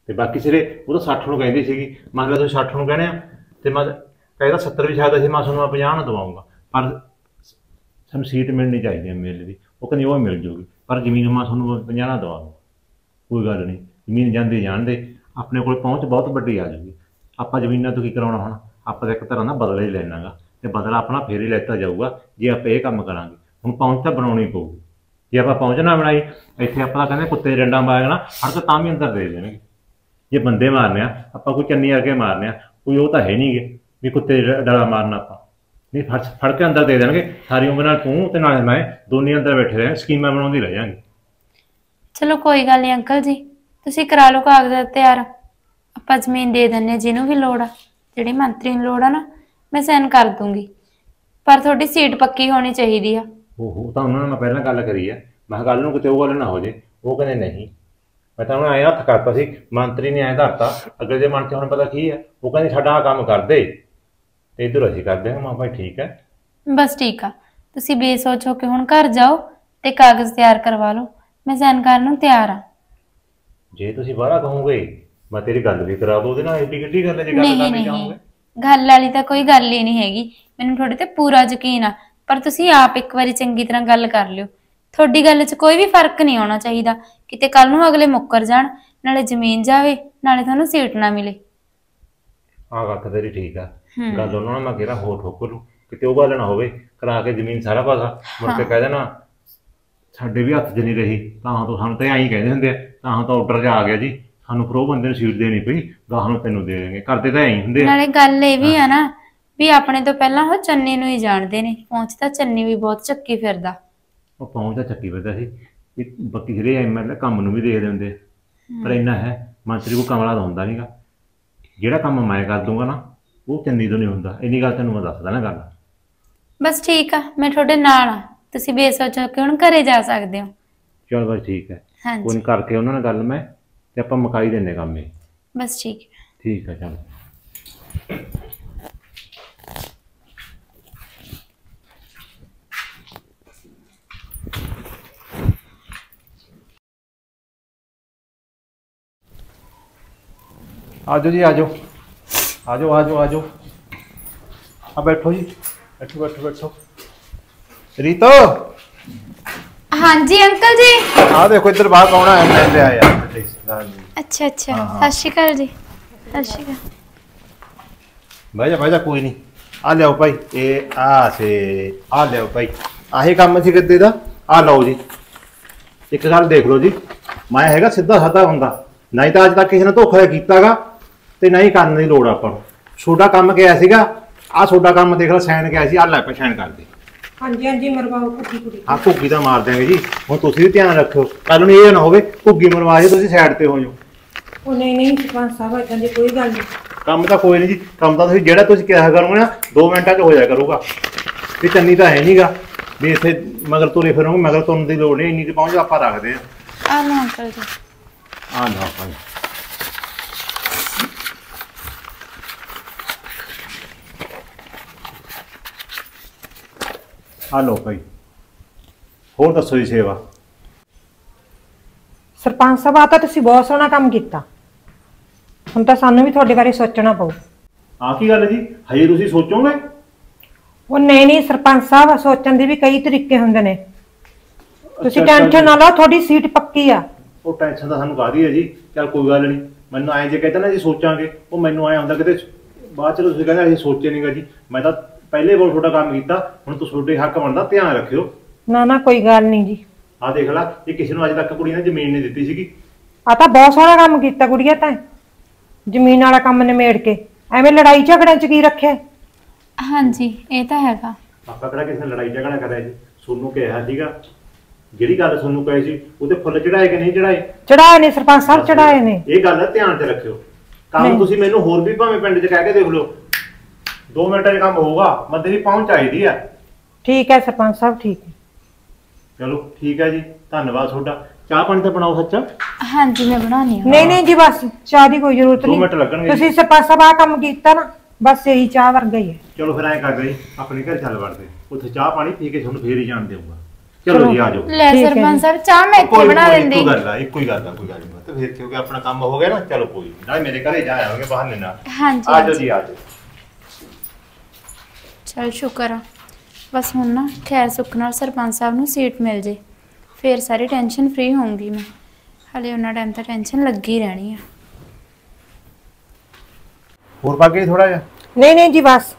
ਤੇ ਬਾਕੀ ਸਿਰੇ ਉਹ ਤਾਂ ਸੱਠ ਨੂੰ ਕਹਿੰਦੀ ਸੀਗੀ, ਮੰਨ ਲਾ ਤੁਸੀਂ ਸੱਠ ਨੂੰ ਕਹਿੰਦੇ ਆ ਤੇ ਮੈਂ ਕਹਿੰਦਾ ਸੱਤਰ ਵੀ ਸ਼ਾਇਦ ਅਸੀਂ ਮੈਂ ਤੁਹਾਨੂੰ ਮੈਂ ਪੰਜਾਹ ਨੂੰ ਦਵਾਉਂਗਾ, ਪਰ ਸਾਨੂੰ ਸੀਟ ਮਿਲਣੀ ਚਾਹੀਦੀ ਹੈ ਮੇਲੇ ਦੀ। ਉਹ ਕਹਿੰਦੀ ਉਹ ਮਿਲ ਜੂਗੀ, ਪਰ ਜ਼ਮੀਨ ਮੈਂ ਤੁਹਾਨੂੰ ਪੰਜਾਹ ਨਾ ਦਵਾਂਗਾ। ਕੋਈ ਗੱਲ ਨਹੀਂ, ਜ਼ਮੀਨ ਜਾਂਦੇ ਜਾਣਦੇ ਆਪਣੇ ਕੋਲ ਪਹੁੰਚ ਬਹੁਤ ਵੱਡੀ ਆ ਜੂਗੀ। ਆਪਾਂ ਜ਼ਮੀਨਾਂ ਤੋਂ ਕੀ ਕਰਾਉਣਾ ਹੁਣ, ਆਪਾਂ ਤਾਂ ਇੱਕ ਤਰ੍ਹਾਂ ਦਾ ਬਦਲਾ ਹੀ ਲੈਣਾ ਗਾ, ਤੇ ਬਦਲਾ ਆਪਣਾ ਫੇਰ ਹੀ ਲੈਤਾ ਜਾਊਗਾ ਜੇ ਆਪਾਂ ਇਹ ਕੰਮ ਕਰਾਂਗੇ। ਹੁਣ ਪਹੁੰਚ ਤਾਂ ਬਣਾਉਣੀ ਪਊਗੀ, ਜੇ ਆਪਾਂ ਪਹੁੰਚ ਨਾ ਬਣਾਈ ਇੱਥੇ ਆਪਾਂ ਤਾਂ ਕਹਿੰਦੇ ਕੁੱਤੇ ਡੰਡਾ ਮਾਰਨਾ ਨਾ ਹੜ ਤਾਂ ਤਾਂ ਵੀ ਅੰਦਰ ਦੇ ਦੇਣਗੇ। ਜੇ ਬੰਦੇ ਮਾਰਨੇ ਆ ਆਪਾਂ ਕੋਈ ਚੰਨੀ ਆ ਕੇ ਮਾਰਨੇ ਆ, ਕੋਈ ਉਹ ਤਾਂ ਹੈ ਨਹੀਂ ਗੇ ਵੀ ਕੁੱਤੇ ਡਾਲਾ ਮਾਰਨਾ ਆਪਾਂ ਨਹੀਂ, ਫੜ ਫੜ ਕੇ ਅੰਦਰ ਦੇ ਦੇਣਗੇ। ਸਾਰੀ ਉਮਰ ਨਾਲ ਤੂੰ ਤੇ ਨਾਲੇ ਮੈਂ ਦੋਨੇ ਅੰਦਰ ਬੈਠੇ ਰਹੇ ਸਕੀਮਾਂ ਬਣਾਉਂਦੀ ਰਹਿ ਜਾਾਂਗੇ। ਚਲੋ ਕੋਈ ਗੱਲ ਨਹੀਂ ਅੰਕਲ ਜੀ, ਤੁਸੀਂ ਕਰਾ ਲਓ ਕਾਗਜ਼ਾਤ ਤਿਆਰ, ਆਪਾਂ ਜ਼ਮੀਨ ਦੇ ਦਿੰਨੇ ਜਿਹਨੂੰ ਵੀ ਲੋੜ ਆ, ਜਿਹੜੀ ਮੰਤਰੀ ਨੂੰ ਲੋੜ ਆ ਨਾ ਮੈਂ ਸਾਈਨ ਕਰ ਦੂੰਗੀ, ਪਰ ਤੁਹਾਡੀ ਸੀਟ ਪੱਕੀ ਹੋਣੀ ਚਾਹੀਦੀ ਆ। ਉਹ ਤਾਂ ਉਹਨਾਂ ਨਾਲ ਮੈਂ ਪਹਿਲਾਂ ਗੱਲ ਕਰੀ ਆ, ਮੈਂ ਕਿਹਾ ਕੱਲ ਨੂੰ ਕਿਤੇ ਉਹ ਗੱਲ ਨਾ ਹੋ ਜੇ। ਉਹ ਕਹਿੰਦੇ ਨਹੀਂ, ਮੈਂ ਤਾਂ ਉਹਨਾਂ ਐਂ ਹੱਥ ਕਰਤਾ ਸੀ, ਮੰਤਰੀ ਨੇ ਐਂ ਧਰਤਾ ਅਗਲੇ ਦੇ ਮਨ 'ਚ ਹੁਣ ਪਤਾ ਕੀ ਹੈ। ਉਹ ਕਹਿੰਦੇ ਸਾਡਾ ਆਹ ਕੰਮ ਕਰਦੇ ਤੇ ਇੱਧਰ ਅਸੀਂ ਕਰਦੇ ਹਾਂ। ਮੈਂ ਭਾਈ ਠੀਕ ਹੈ, ਬਸ ਠੀਕ ਆ, ਤੁਸੀਂ ਬੇਸੋਚ ਹੋ ਕੇ ਹੁਣ ਘਰ ਜਾਓ ਤੇ ਕਾਗਜ਼ ਤਿਆਰ ਕਰਵਾ ਲਓ, ਮੈਂ ਸਾਈਨ ਕਰਨ ਨੂੰ ਤਿਆਰ ਆ। ਜੇ ਤੁਸੀਂ ਬਾਹਰ ਕਹੋਗੇ ਮੈਂ ਤੇਰੀ ਗੱਲ ਵੀ ਕਰਾ ਦੂ ਉਹਦੇ ਨਾਲ, ਏਡੀ ਕਿੱਡੀ ਗੱਲ ਹੈ ਜੇ ਗੱਲ ਨਹੀਂ ਕਰਨੀ ਨਹੀਂ ਚਾਹੋਗੇ। ਗੱਲ ਵਾਲੀ ਤਾਂ ਕੋਈ ਗੱਲ ਹੀ ਨਹੀਂ ਹੈਗੀ, ਮੈਨੂੰ ਤੁਹਾਡੇ ਤੇ ਪੂਰਾ ਯਕੀਨ ਆ, ਪਰ ਤੁਸੀਂ ਆਪ ਇੱਕ ਵਾਰੀ ਚੰਗੀ ਤਰ੍ਹਾਂ ਗੱਲ ਕਰ ਲਿਓ। ਤੁਹਾਡੀ ਗੱਲ 'ਚ ਕੋਈ ਵੀ ਫਰਕ ਨਹੀਂ ਆਉਣਾ ਚਾਹੀਦਾ, ਕਿਤੇ ਕੱਲ ਨੂੰ ਅਗਲੇ ਮੁੱਕਰ ਜਾਣ, ਨਾਲੇ ਜ਼ਮੀਨ ਜਾਵੇ ਨਾਲੇ ਤੁਹਾਨੂੰ ਸੀਟ ਨਾ ਮਿਲੇ। ਆਹ ਗੱਲ ਤਾਂ ਤੇਰੀ ਠੀਕ ਆ, ਗੱਲ ਉਹਨਾਂ ਨਾਲ ਮੈਂ ਕਿਹਾ ਹੋਰ ਠੋਕ ਲੂ, ਕਿਤੇ ਉਹ ਗੱਲ ਨਾ ਹੋਵੇ ਕਰਾ ਕੇ ਜ਼ਮੀਨ ਸਾਰਾ ਪਾਸਾ ਮੁੜ ਕੇ ਕਹਿ ਦੇਣਾ ਸਾਡੇ ਵੀ ਹੱਥ 'ਚ ਨਹੀਂ ਰਹੀ, ਤਾਂ ਤੋਂ ਸਾਨੂੰ ਤਾਂ ਐਂ ਹੀ ਕਹਿੰਦੇ ਹੁੰਦੇ ਆ, ਤਾਂ ਤਾਂ ਆਰਡਰ 'ਚ ਆ ਗਿਆ ਜੀ ਸਾਨੂੰ ਫਿਰ ਉਹ ਬੰਦੇ ਨੂੰ ਸੀਟ ਦੇਣੀ ਪਈ, ਗਾਹ ਨੂੰ ਤੈਨੂੰ ਦੇ ਦੇਣਗੇ, ਕਰਦੇ ਤਾਂ ਐਂ ਹੀ ਹੁੰਦੇ ਆ। ਨਾਲੇ ਗੱਲ ਇਹ ਵੀ ਆ ਨਾ ਵੀ ਆਪਣੇ ਤੋਂ ਪਹਿਲਾਂ ਉਹ ਚੰਨੀ ਨੂੰ ਹੀ ਜਾਣਦੇ ਨੇ, ਪਹੁੰਚ ਤਾਂ ਚੰਨੀ ਵੀ ਬਹੁਤ ਚੱਕੀ ਫਿਰਦਾ। ਉਹ ਪਹੁੰਚ ਤਾਂ ਚੱਕੀ ਫਿਰਦਾ ਸੀ ਵੀ ਬਾਕੀ ਜਿਹੜੇ ਐਮਐਲਏ ਕੰਮ ਨੂੰ ਵੀ ਦੇਖਦੇ ਹੁੰਦੇ, ਪਰ ਇੰਨਾ ਹੈ ਮੰਤਰੀ ਕੋ ਕਮਲਾ ਤਾਂ ਹੁੰਦਾ ਨਹੀਂਗਾ, ਜਿਹੜਾ ਕੰਮ ਮੈਂ ਕਰ ਦੂੰਗਾ ਨਾ ਉਹ ਚੰਨੀ ਤੋਂ ਨਹੀਂ ਹੁੰਦਾ। ਇੰਨੀ ਗੱਲ ਤੈਨੂੰ ਮੈਂ ਦੱਸਦਾ ਨਾ ਗੱਲ। ਬਸ ਠੀਕ ਆ, ਮੈਂ ਤੁਹਾਡੇ ਨਾਲ ਆ, ਤੁਸੀਂ ਬੇਸੋਚ ਹੋ ਕੇ ਹੁਣ ਘਰੇ ਜਾ ਸਕਦੇ ਹੋ। ਚਲ ਬਸ ਠੀਕ ਹੈ, ਹਾਂਜੀ ਕੋਈ ਕਰਕੇ ਉਹਨਾਂ ਨਾਲ ਗੱਲ ਮੈਂ ਤੇ ਆਪਾਂ ਮੁਕਾਈ ਦਿੰਨੇ ਕੰਮ ਇਹ। ਬਸ ਠੀਕ ਹੈ। ਠੀਕ ਹੈ ਚਲ। ਆਜੋ ਜੀ ਆਜੋ ਆਜੋ ਆਜੋ ਆਜੋ ਆ ਬੈਠੋ ਜੀ, ਬੈਠੋ ਬੈਠੋ ਬੈਠੋ। ਰੀਤੋ ਹਾਂਜੀ ਅੰਕਲ ਜੀ। ਆ ਦੇਖੋ ਇੱਧਰ ਬਾਹਰ ਕੌਣ ਆਇਆ, ਮੈਂ ਤੇ ਆਇਆ। ਅੱਛਾ ਅੱਛਾ, ਸਤਿ ਸ਼੍ਰੀ ਅਕਾਲ ਜੀ। ਸਤਿ ਸ਼੍ਰੀ ਅਕਾਲ। ਬਹਿ ਜਾ ਬਹਿ ਜਾ, ਕੋਈ ਨਹੀਂ। ਆ ਲਿਆਓ ਭਾਈ, ਇਹ ਆ ਸੇ ਆ ਲਿਆਓ ਭਾਈ, ਆਹੀ ਕੰਮ ਸੀ ਗੱਦੇ ਦਾ। ਆ ਲਓ ਜੀ, ਇੱਕ ਗੱਲ ਦੇਖ ਲਓ ਜੀ, ਮੈਂ ਹੈਗਾ ਸਿੱਧਾ ਸਾਦਾ ਹੁੰਦਾ, ਨਹੀਂ ਤਾਂ ਅੱਜ ਤੱਕ ਕਿਸੇ ਨੇ ਧੋਖਾ ਕੀਤਾਗਾ ਤੇ ਨਹੀਂ ਕਰਨ ਦੀ ਲੋੜ ਆਪਾਂ ਨੂੰ। ਛੋਟਾ ਕੰਮ ਕਿਹਾ ਸੀਗਾ, ਆ ਛੋਟਾ ਕੰਮ ਦੇਖ ਲੈ, ਸਾਈਨ ਕਿਹਾ ਸੀ, ਆ ਲੈ ਪਾ ਸਾਈਨ ਕਰ ਦੇ। ਹਾਂਜੀ ਹਾਂਜੀ ਮਰਵਾਓ ਕੁੱਤੀ ਕੁੜੀ। ਹਾਂ ਘੁੱਗੀ ਤਾਂ ਮਾਰ ਦਿਆਂਗੇ ਜੀ, ਹੁਣ ਤੁਸੀਂ ਵੀ ਧਿਆਨ ਰੱਖਿਓ, ਕੱਲ ਨੂੰ ਇਹ ਨਾ ਹੋਵੇ ਘੁੱਗੀ ਮਰਵਾ ਜੇ ਤੁਸੀਂ ਸਾਈਡ ਤੇ ਹੋ ਜਾਓ। ਉਹ ਨਹੀਂ ਨਹੀਂ ਸਰਪੰਚ ਸਾਹਿਬ ਇਦਾਂ ਦੀ ਕੋਈ ਗੱਲ ਨਹੀਂ। ਕੰਮ ਤਾਂ ਕੋਈ ਨਹੀਂ ਜੀ, ਕੰਮ ਤਾਂ ਤੁਸੀਂ ਜਿਹੜਾ ਤੁਸੀਂ ਕਿਹਾ ਕਰੋਗੇ ਨਾ ਦੋ ਮਿੰਟਾਂ 'ਚ ਹੋ ਜਾਇਆ ਕਰੂਗਾ। ਤੇ ਚੰਨੀ ਤਾਂ ਹੈ ਨਹੀਂਗਾ ਵੀ ਇੱਥੇ ਮਗਰ ਤੁਰੇ ਫਿਰੋਗੇ, ਮਗਰ ਤੁਰਨ ਦੀ ਲੋੜ ਨਹੀਂ, ਇੰਨੀ ਕੁ ਪਹੁੰਚ ਆਪਾਂ ਰੱਖਦੇ ਹਾਂ। ਆ ਲਓ ਅੰਕਲ ਜੀ। ਆ ਲਓ ਭਾਈ। ਆ ਲਓ ਭਾਈ, ਹੋਰ ਦੱਸੋ ਜੀ ਸੇਵਾ। ਸਰਪੰਚ ਸਾਹਿਬ ਆ ਤਾਂ ਤੁਸੀਂ ਬਹੁਤ ਸੋਹਣਾ ਕੰਮ ਕੀਤਾ, ਹੁਣ ਤਾਂ ਸਾਨੂੰ ਵੀ ਤੁਹਾਡੇ ਬਾਰੇ ਸੋਚਣਾ ਪਊ। ਆ ਕੀ ਗੱਲ ਜੀ, ਹਜੇ ਤੁਸੀਂ ਸੋਚੋਗੇ? ਉਹ ਨਹੀਂ ਨਹੀਂ ਸਰਪੰਚ ਸਾਹਿਬ, ਸੋਚਣ ਦੇ ਵੀ ਕਈ ਤਰੀਕੇ ਹੁੰਦੇ ਨੇ, ਤੁਸੀਂ ਅੱਛਾ, ਟੈਨਸ਼ਨ ਨਾ ਲਓ, ਤੁਹਾਡੀ ਸੀਟ ਪੱਕੀ ਆ। ਉਹ ਟੈਨਸ਼ਨ ਤਾਂ ਸਾਨੂੰ ਕਾਹਦੀ ਹੈ ਜੀ, ਚੱਲ ਕੋਈ ਗੱਲ ਨਹੀਂ। ਮੈਨੂੰ ਐਂ ਜੇ ਕਹਿੰਦਾ ਨਾ ਜੀ ਸੋਚਾਂਗੇ, ਉਹ ਮੈਨੂੰ ਆਇਆ ਹੁੰਦਾ ਕਿਤੇ ਬਾਅਦ ਚ ਤੁਸੀਂ ਕਹਿੰਦੇ ਅਸੀਂ ਸੋਚੇ ਨਹੀਂਗਾ ਜੀ। ਮੈਂ ਤਾਂ ਪਹਿਲੇ ਬਹੁਤ ਛੋਟਾ ਕੰਮ ਕੀਤਾ, ਹੁਣ ਤੂੰ ਛੋਟੇ ਹੱਕ ਬਣਦਾ, ਧਿਆਨ ਰੱਖਿਓ। ਨਾ ਨਾ ਕੋਈ ਗੱਲ ਨਹੀਂ ਜੀ। ਆ ਦੇਖ ਲੈ, ਇਹ ਕਿਸੇ ਨੂੰ ਅੱਜ ਤੱਕ ਕੁੜੀ ਨੇ ਜ਼ਮੀਨ ਨਹੀਂ ਦਿੱਤੀ ਸੀਗੀ। ਆ ਤਾਂ ਬਹੁਤ ਸੋਹਣਾ ਕੰਮ ਕੀਤਾ ਕੁੜੀਆ, ਤਾਂ ਜ਼ਮੀਨ ਵਾਲਾ ਕੰਮ ਨਿਮੇੜ ਕੇ ਐਵੇਂ ਲੜਾਈ ਝਗੜਿਆਂ ਚ ਕੀ ਰੱਖਿਆ। ਹਾਂਜੀ ਇਹ ਤਾਂ ਹੈਗਾ। ਆਪਾਂ ਕਿਹੜਾ ਕਿਸੇ ਨੇ ਲੜਾਈ ਝਗੜਾ ਕਰਿਆ ਜੀ, ਸੋਨੂੰ ਕਿਹਾ ਸੀਗਾ ਜਿਹੜੀ ਗੱਲ ਸੋਨੂੰ ਕਹੀ ਸੀ ਉਹਦੇ ਫੁੱਲ ਚੜਾਏ ਕਿ ਨਹੀਂ ਚੜਾਏ? ਚੜਾਏ ਨੇ ਸਰਪੰਚ ਸਾਹਿਬ, ਚੜਾਏ ਨੇ। ਇਹ ਗੱਲ ਧਿਆਨ ਚ ਰੱਖਿਓ, ਕੰਮ ਤੁਸੀਂ ਮੈਨੂੰ ਹੋਰ ਵੀ ਭਾਵੇਂ ਪਿੰਡ ਚ ਕਹਿ ਕੇ ਦੇਖ ਲਓ, ਦੋ ਮਿੰਟਾਂ 'ਚ ਕੰਮ ਹੋਊਗਾ, ਬੰਦੇ ਦੀ ਪਹੁੰਚ ਚਾਹੀਦੀ ਆ। ਠੀਕ ਹੈ ਸਰਪੰਚ ਸਾਹਿਬ, ਠੀਕ ਹੈ। ਚਲੋ ਠੀਕ ਹੈ ਜੀ, ਧੰਨਵਾਦ ਤੁਹਾਡਾ। ਚਾਹ ਪਾਣੀ ਤਾਂ ਬਣਾਓ ਸੱਚਾ। ਹਾਂਜੀ ਮੈਂ ਬਣਾਉਣੀ ਆ। ਨਹੀਂ ਨਹੀਂ ਜੀ, ਬਸ ਚਾਹ ਦੀ ਕੋਈ ਜ਼ਰੂਰਤ ਦੋ ਨਹੀਂ, ਮਿੰਟ ਲੱਗਣਗੇ। ਤੁਸੀਂ ਸਰਪੰਚ ਸਾਹਿਬ ਆ ਕੰਮ ਕੀਤਾ ਨਾ, ਬਸ ਇਹੀ ਚਾਹ ਵਰਗਾ ਹੀ ਹੈ। ਚਲੋ ਫਿਰ ਐਂ ਕਰਦੇ ਜੀ, ਆਪਣੇ ਘਰ ਚੱਲ ਵੜਦੇ, ਉੱਥੇ ਚਾਹ ਪਾਣੀ ਪੀ ਕੇ ਤੁਹਾਨੂੰ ਫੇਰ ਹੀ ਜਾਣ ਦੇਊਗਾ। ਚਲੋ ਜੀ ਆ ਜਾਓ। ਲੈ ਸਰਪੰਚ ਸਾਹਿਬ ਚਾਹ ਮੈਂ ਇੱਥੇ ਬਣਾ ਦਿੰਦੀ। ਇੱਕੋ ਗੱਲ ਆ ਇੱਕੋ ਹੀ ਗੱਲ ਆ ਕੋਈ ਗੱਲ ਨਹੀਂ ਤੇ ਫਿਰ ਕਿਉਂਕਿ ਆਪਣਾ ਕੰਮ ਹੋ ਗਿਆ ਨਾ ਚਲੋ ਕੋਈ ਨਹੀਂ ਨਾਲੇ ਮੇਰੇ ਘਰੇ ਜਾ ਆਵਾਂਗੇ ਬਹਾਨੇ ਨਾਲ। ਹਾਂਜੀ ਆ ਜਾਓ ਜੀ ਆ ਜਾਓ। ਚਲ ਸ਼ੁਕਰ ਆ ਬਸ ਹੁਣ ਨਾ ਖੈਰ ਸੁੱਖ ਨਾਲ ਸਰਪੰਚ ਸਾਹਿਬ ਨੂੰ ਸੀਟ ਮਿਲ ਜੇ ਫਿਰ ਸਾਰੀ ਟੈਨਸ਼ਨ ਫ੍ਰੀ ਹੋਊਂਗੀ ਮੈਂ। ਹਲੇ ਉਹਨਾਂ ਟਾਈਮ ਤਾਂ ਟੈਨਸ਼ਨ ਲੱਗੀ ਰਹਿਣੀ ਆ। ਹੋਰ ਬਾਕੀ ਥੋੜਾ ਜਿਹਾ ਨਹੀਂ ਨਹੀਂ ਜੀ ਬਸ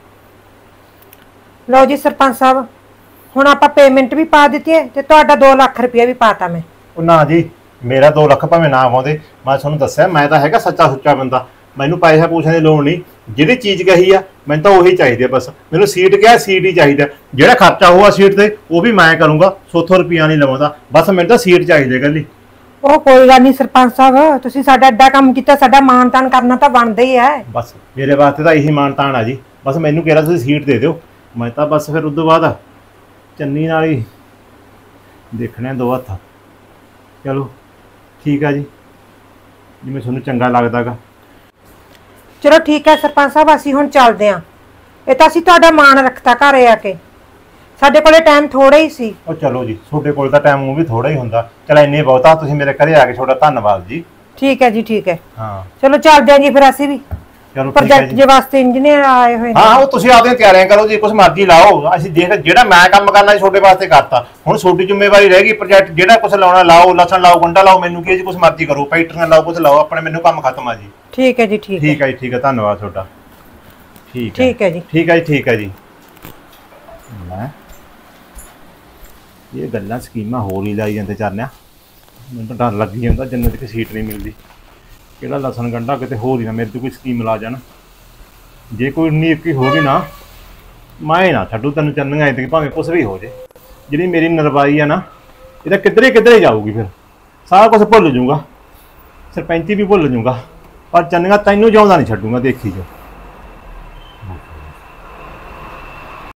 ਲਓ ਜੀ ਸਰਪੰਚ ਸਾਹਿਬ ਹੁਣ ਆਪਾਂ ਪੇਮੈਂਟ ਵੀ ਪਾ ਦਿੱਤੀ ਹੈ ਤੇ ਤੁਹਾਡਾ ਦੋ ਲੱਖ ਰੁਪਇਆ ਵੀ ਪਾਤਾ ਮੈਂ। ਉਹ ਨਾ ਜੀ ਮੇਰਾ ਦੋ ਲੱਖ ਭਾਵੇਂ ਨਾ ਪਾਉਂਦੇ ਮੈਂ ਤੁਹਾਨੂੰ ਦੱਸਿਆ ਮੈਂ ਤਾਂ ਹੈਗਾ ਸੱਚਾ ਸੁੱਚਾ ਬੰਦਾ ਮੈਨੂੰ ਪੈਸਾ ਪੂਛਣ ਦੀ ਲੋੜ ਨਹੀਂ ਜਿਹੜੀ ਚੀਜ਼ ਕਹੀ ਆ ਮੈਨੂੰ ਤਾਂ ਉਹੀ ਚਾਹੀਦੀ ਆ ਬਸ ਮੈਨੂੰ ਸੀਟ ਕਿਹਾ ਸੀਟ ਹੀ ਚਾਹੀਦਾ ਜਿਹੜਾ ਖਰਚਾ ਹੋਊਗਾ ਸੀਟ ਤੇ ਉਹ ਵੀ ਮੈਂ ਕਰੂੰਗਾ ਸੌ ਰੁਪਿਆ ਨਹੀਂ ਲਵਾਉਂਦਾ ਬਸ ਮੈਨੂੰ ਤਾਂ ਸੀਟ ਚਾਹੀਦੀ ਹੈ ਗੱਲੀ। ਉਹ ਕੋਈ ਗੱਲ ਨਹੀਂ ਸਰਪੰਚ ਸਾਹਿਬ ਤੁਸੀਂ ਸਾਡਾ ਐਡਾ ਕੰਮ ਕੀਤਾ ਸਾਡਾ ਮਾਣ ਤਾਣ ਕਰਨਾ ਤਾਂ ਬਣਦਾ ਹੀ ਹੈ। ਬਸ ਮੇਰੇ ਵਾਸਤੇ ਤਾਂ ਇਹੀ ਮਾਣ ਤਾਣ ਆ ਜੀ ਬਸ ਮੈਨੂੰ ਕਿਹਾ ਤੁਸੀਂ ਸੀਟ ਦੇ ਦਿਓ ਮੈਂ ਤਾਂ ਬਸ ਫਿਰ ਉਸ ਤੋਂ ਬਾਅਦ ਚੰਨੀ ਨਾਲ ਹੀ ਦੇਖਣੇ ਦੋ ਹੱਥ। ਚਲੋ ਠੀਕ ਆ ਜੀ ਜਿਵੇਂ ਤੁਹਾਨੂੰ ਚੰਗਾ ਲੱਗਦਾਗਾ। ਚਲੋ ਠੀਕ ਹੈ ਸਰਪੰਚ ਸਾਹਿਬ ਅਸੀਂ ਹੁਣ ਚੱਲਦੇ ਹਾਂ ਇਹ ਤਾਂ ਅਸੀਂ ਤੁਹਾਡਾ ਮਾਣ ਰੱਖਤਾ ਘਰੇ ਆ ਕੇ ਸਾਡੇ ਕੋਲੇ ਟਾਈਮ ਥੋੜਾ ਹੀ ਸੀ। ਉਹ ਚਲੋ ਜੀ ਤੁਹਾਡੇ ਕੋਲ ਤਾਂ ਟਾਈਮ ਉਹ ਵੀ ਥੋੜਾ ਹੀ ਹੁੰਦਾ ਚਲ ਇੰਨੇ ਬਹੁਤਾ ਤੁਸੀਂ ਮੇਰੇ ਘਰੇ ਆ ਕੇ ਤੁਹਾਡਾ ਧੰਨਵਾਦ ਜੀ। ਠੀਕ ਹੈ ਜੀ ਠੀਕ ਹੈ ਹਾਂ ਚਲੋ ਚੱਲਦੇ ਹਾਂ ਜੀ ਫਿਰ ਅਸੀਂ ਵੀ ਚਲੋ ਠੀਕ ਹੈ ਪ੍ਰੋਜੈਕਟ ਜੀ। ਦੇ ਵਾਸਤੇ ਇੰਜੀਨੀਅਰ ਆਏ ਹੋਏ ਨੇ। ਹਾਂ ਉਹ ਤੁਸੀਂ ਆਪਦੀਆਂ ਤਿਆਰੀਆਂ ਕਰੋ ਜੀ ਕੁਛ ਮਰਜ਼ੀ ਲਾਓ ਅਸੀਂ ਦੇਖ ਜਿਹੜਾ ਮੈਂ ਕੰਮ ਕਰਨਾ ਜੀ ਤੁਹਾਡੇ ਵਾਸਤੇ ਕਰਤਾ ਹੁਣ ਤੁਹਾਡੀ ਜ਼ਿੰਮੇਵਾਰੀ ਰਹਿ ਗਈ ਪ੍ਰੋਜੈਕਟ ਜਿਹੜਾ ਕੁਛ ਲਾਉਣਾ ਲਾਓ ਲਸਣ ਲਾਓ ਗੰਡਾ ਲਾਓ ਮੈਨੂੰ ਕੀ ਜੀ ਕੁਛ ਮਰਜ਼ੀ ਕਰੋ ਫੈਕਟਰੀਆਂ ਲਾਓ ਕੁਛ ਲਾਓ ਆਪਣੇ ਮੈਨੂੰ ਕੰਮ ਖਤਮ ਆ ਜੀ। ਠੀਕ ਹੈ ਜੀ ਠੀਕ ਹੈ ਠੀਕ ਹੈ ਜੀ ਠੀਕ ਹੈ ਧੰਨਵਾਦ ਤੁਹਾਡਾ। ਠੀਕ ਹੈ ਠੀਕ ਹੈ ਜੀ ਠੀਕ ਹੈ ਜੀ ਠੀਕ ਹੈ ਜੀ। ਮੈਂ ਇਹ ਗੱਲਾਂ ਸਕੀਮਾਂ ਹੋਰ ਹੀ ਲਾਈ ਜਾਂਦੇ ਚਰਨਿਆ ਮੈਨੂੰ ਤਾਂ ਡਰ ਲੱਗੀ ਜਾਂਦਾ ਜੰਨਤ ਦੀ ਸੀਟ ਨਹੀਂ ਮਿਲਦੀ ਕਿਹੜਾ ਲਸਣ ਗੰਢਾ ਕਿਤੇ ਹੋਰ ਹੀ ਨਾ ਮੇਰੇ ਤੇ ਕੋਈ ਸਕੀਮ ਲਾ ਜਾਣ ਜੇ ਕੋਈ ਉਨੀ ਇੱਕੀ ਹੋ ਗਈ ਨਾ ਮੈਂ ਨਾ ਛੱਡੂ ਤੈਨੂੰ ਚੰਨੀਆਂ ਐ ਤੇ ਭਾਵੇਂ ਕੁਛ ਵੀ ਹੋ ਜੇ ਜਿਹੜੀ ਮੇਰੀ ਨਰਵਾਈ ਆ ਨਾ ਇਹ ਤਾਂ ਕਿੱਧਰੇ ਕਿੱਧਰੇ ਜਾਊਗੀ ਫਿਰ ਸਾਰਾ ਕੁਝ ਭੁੱਲ ਜਾਊਗਾ ਸਰਪੰਚੀ ਵੀ ਭੁੱਲ ਜਾਊਗਾ ਪਰ ਚੰਨੀਆਂ ਤੈਨੂੰ ਜਿਉਂਦਾ ਨਹੀਂ ਛੱਡੂਗਾ ਦੇਖੀ ਜਾ।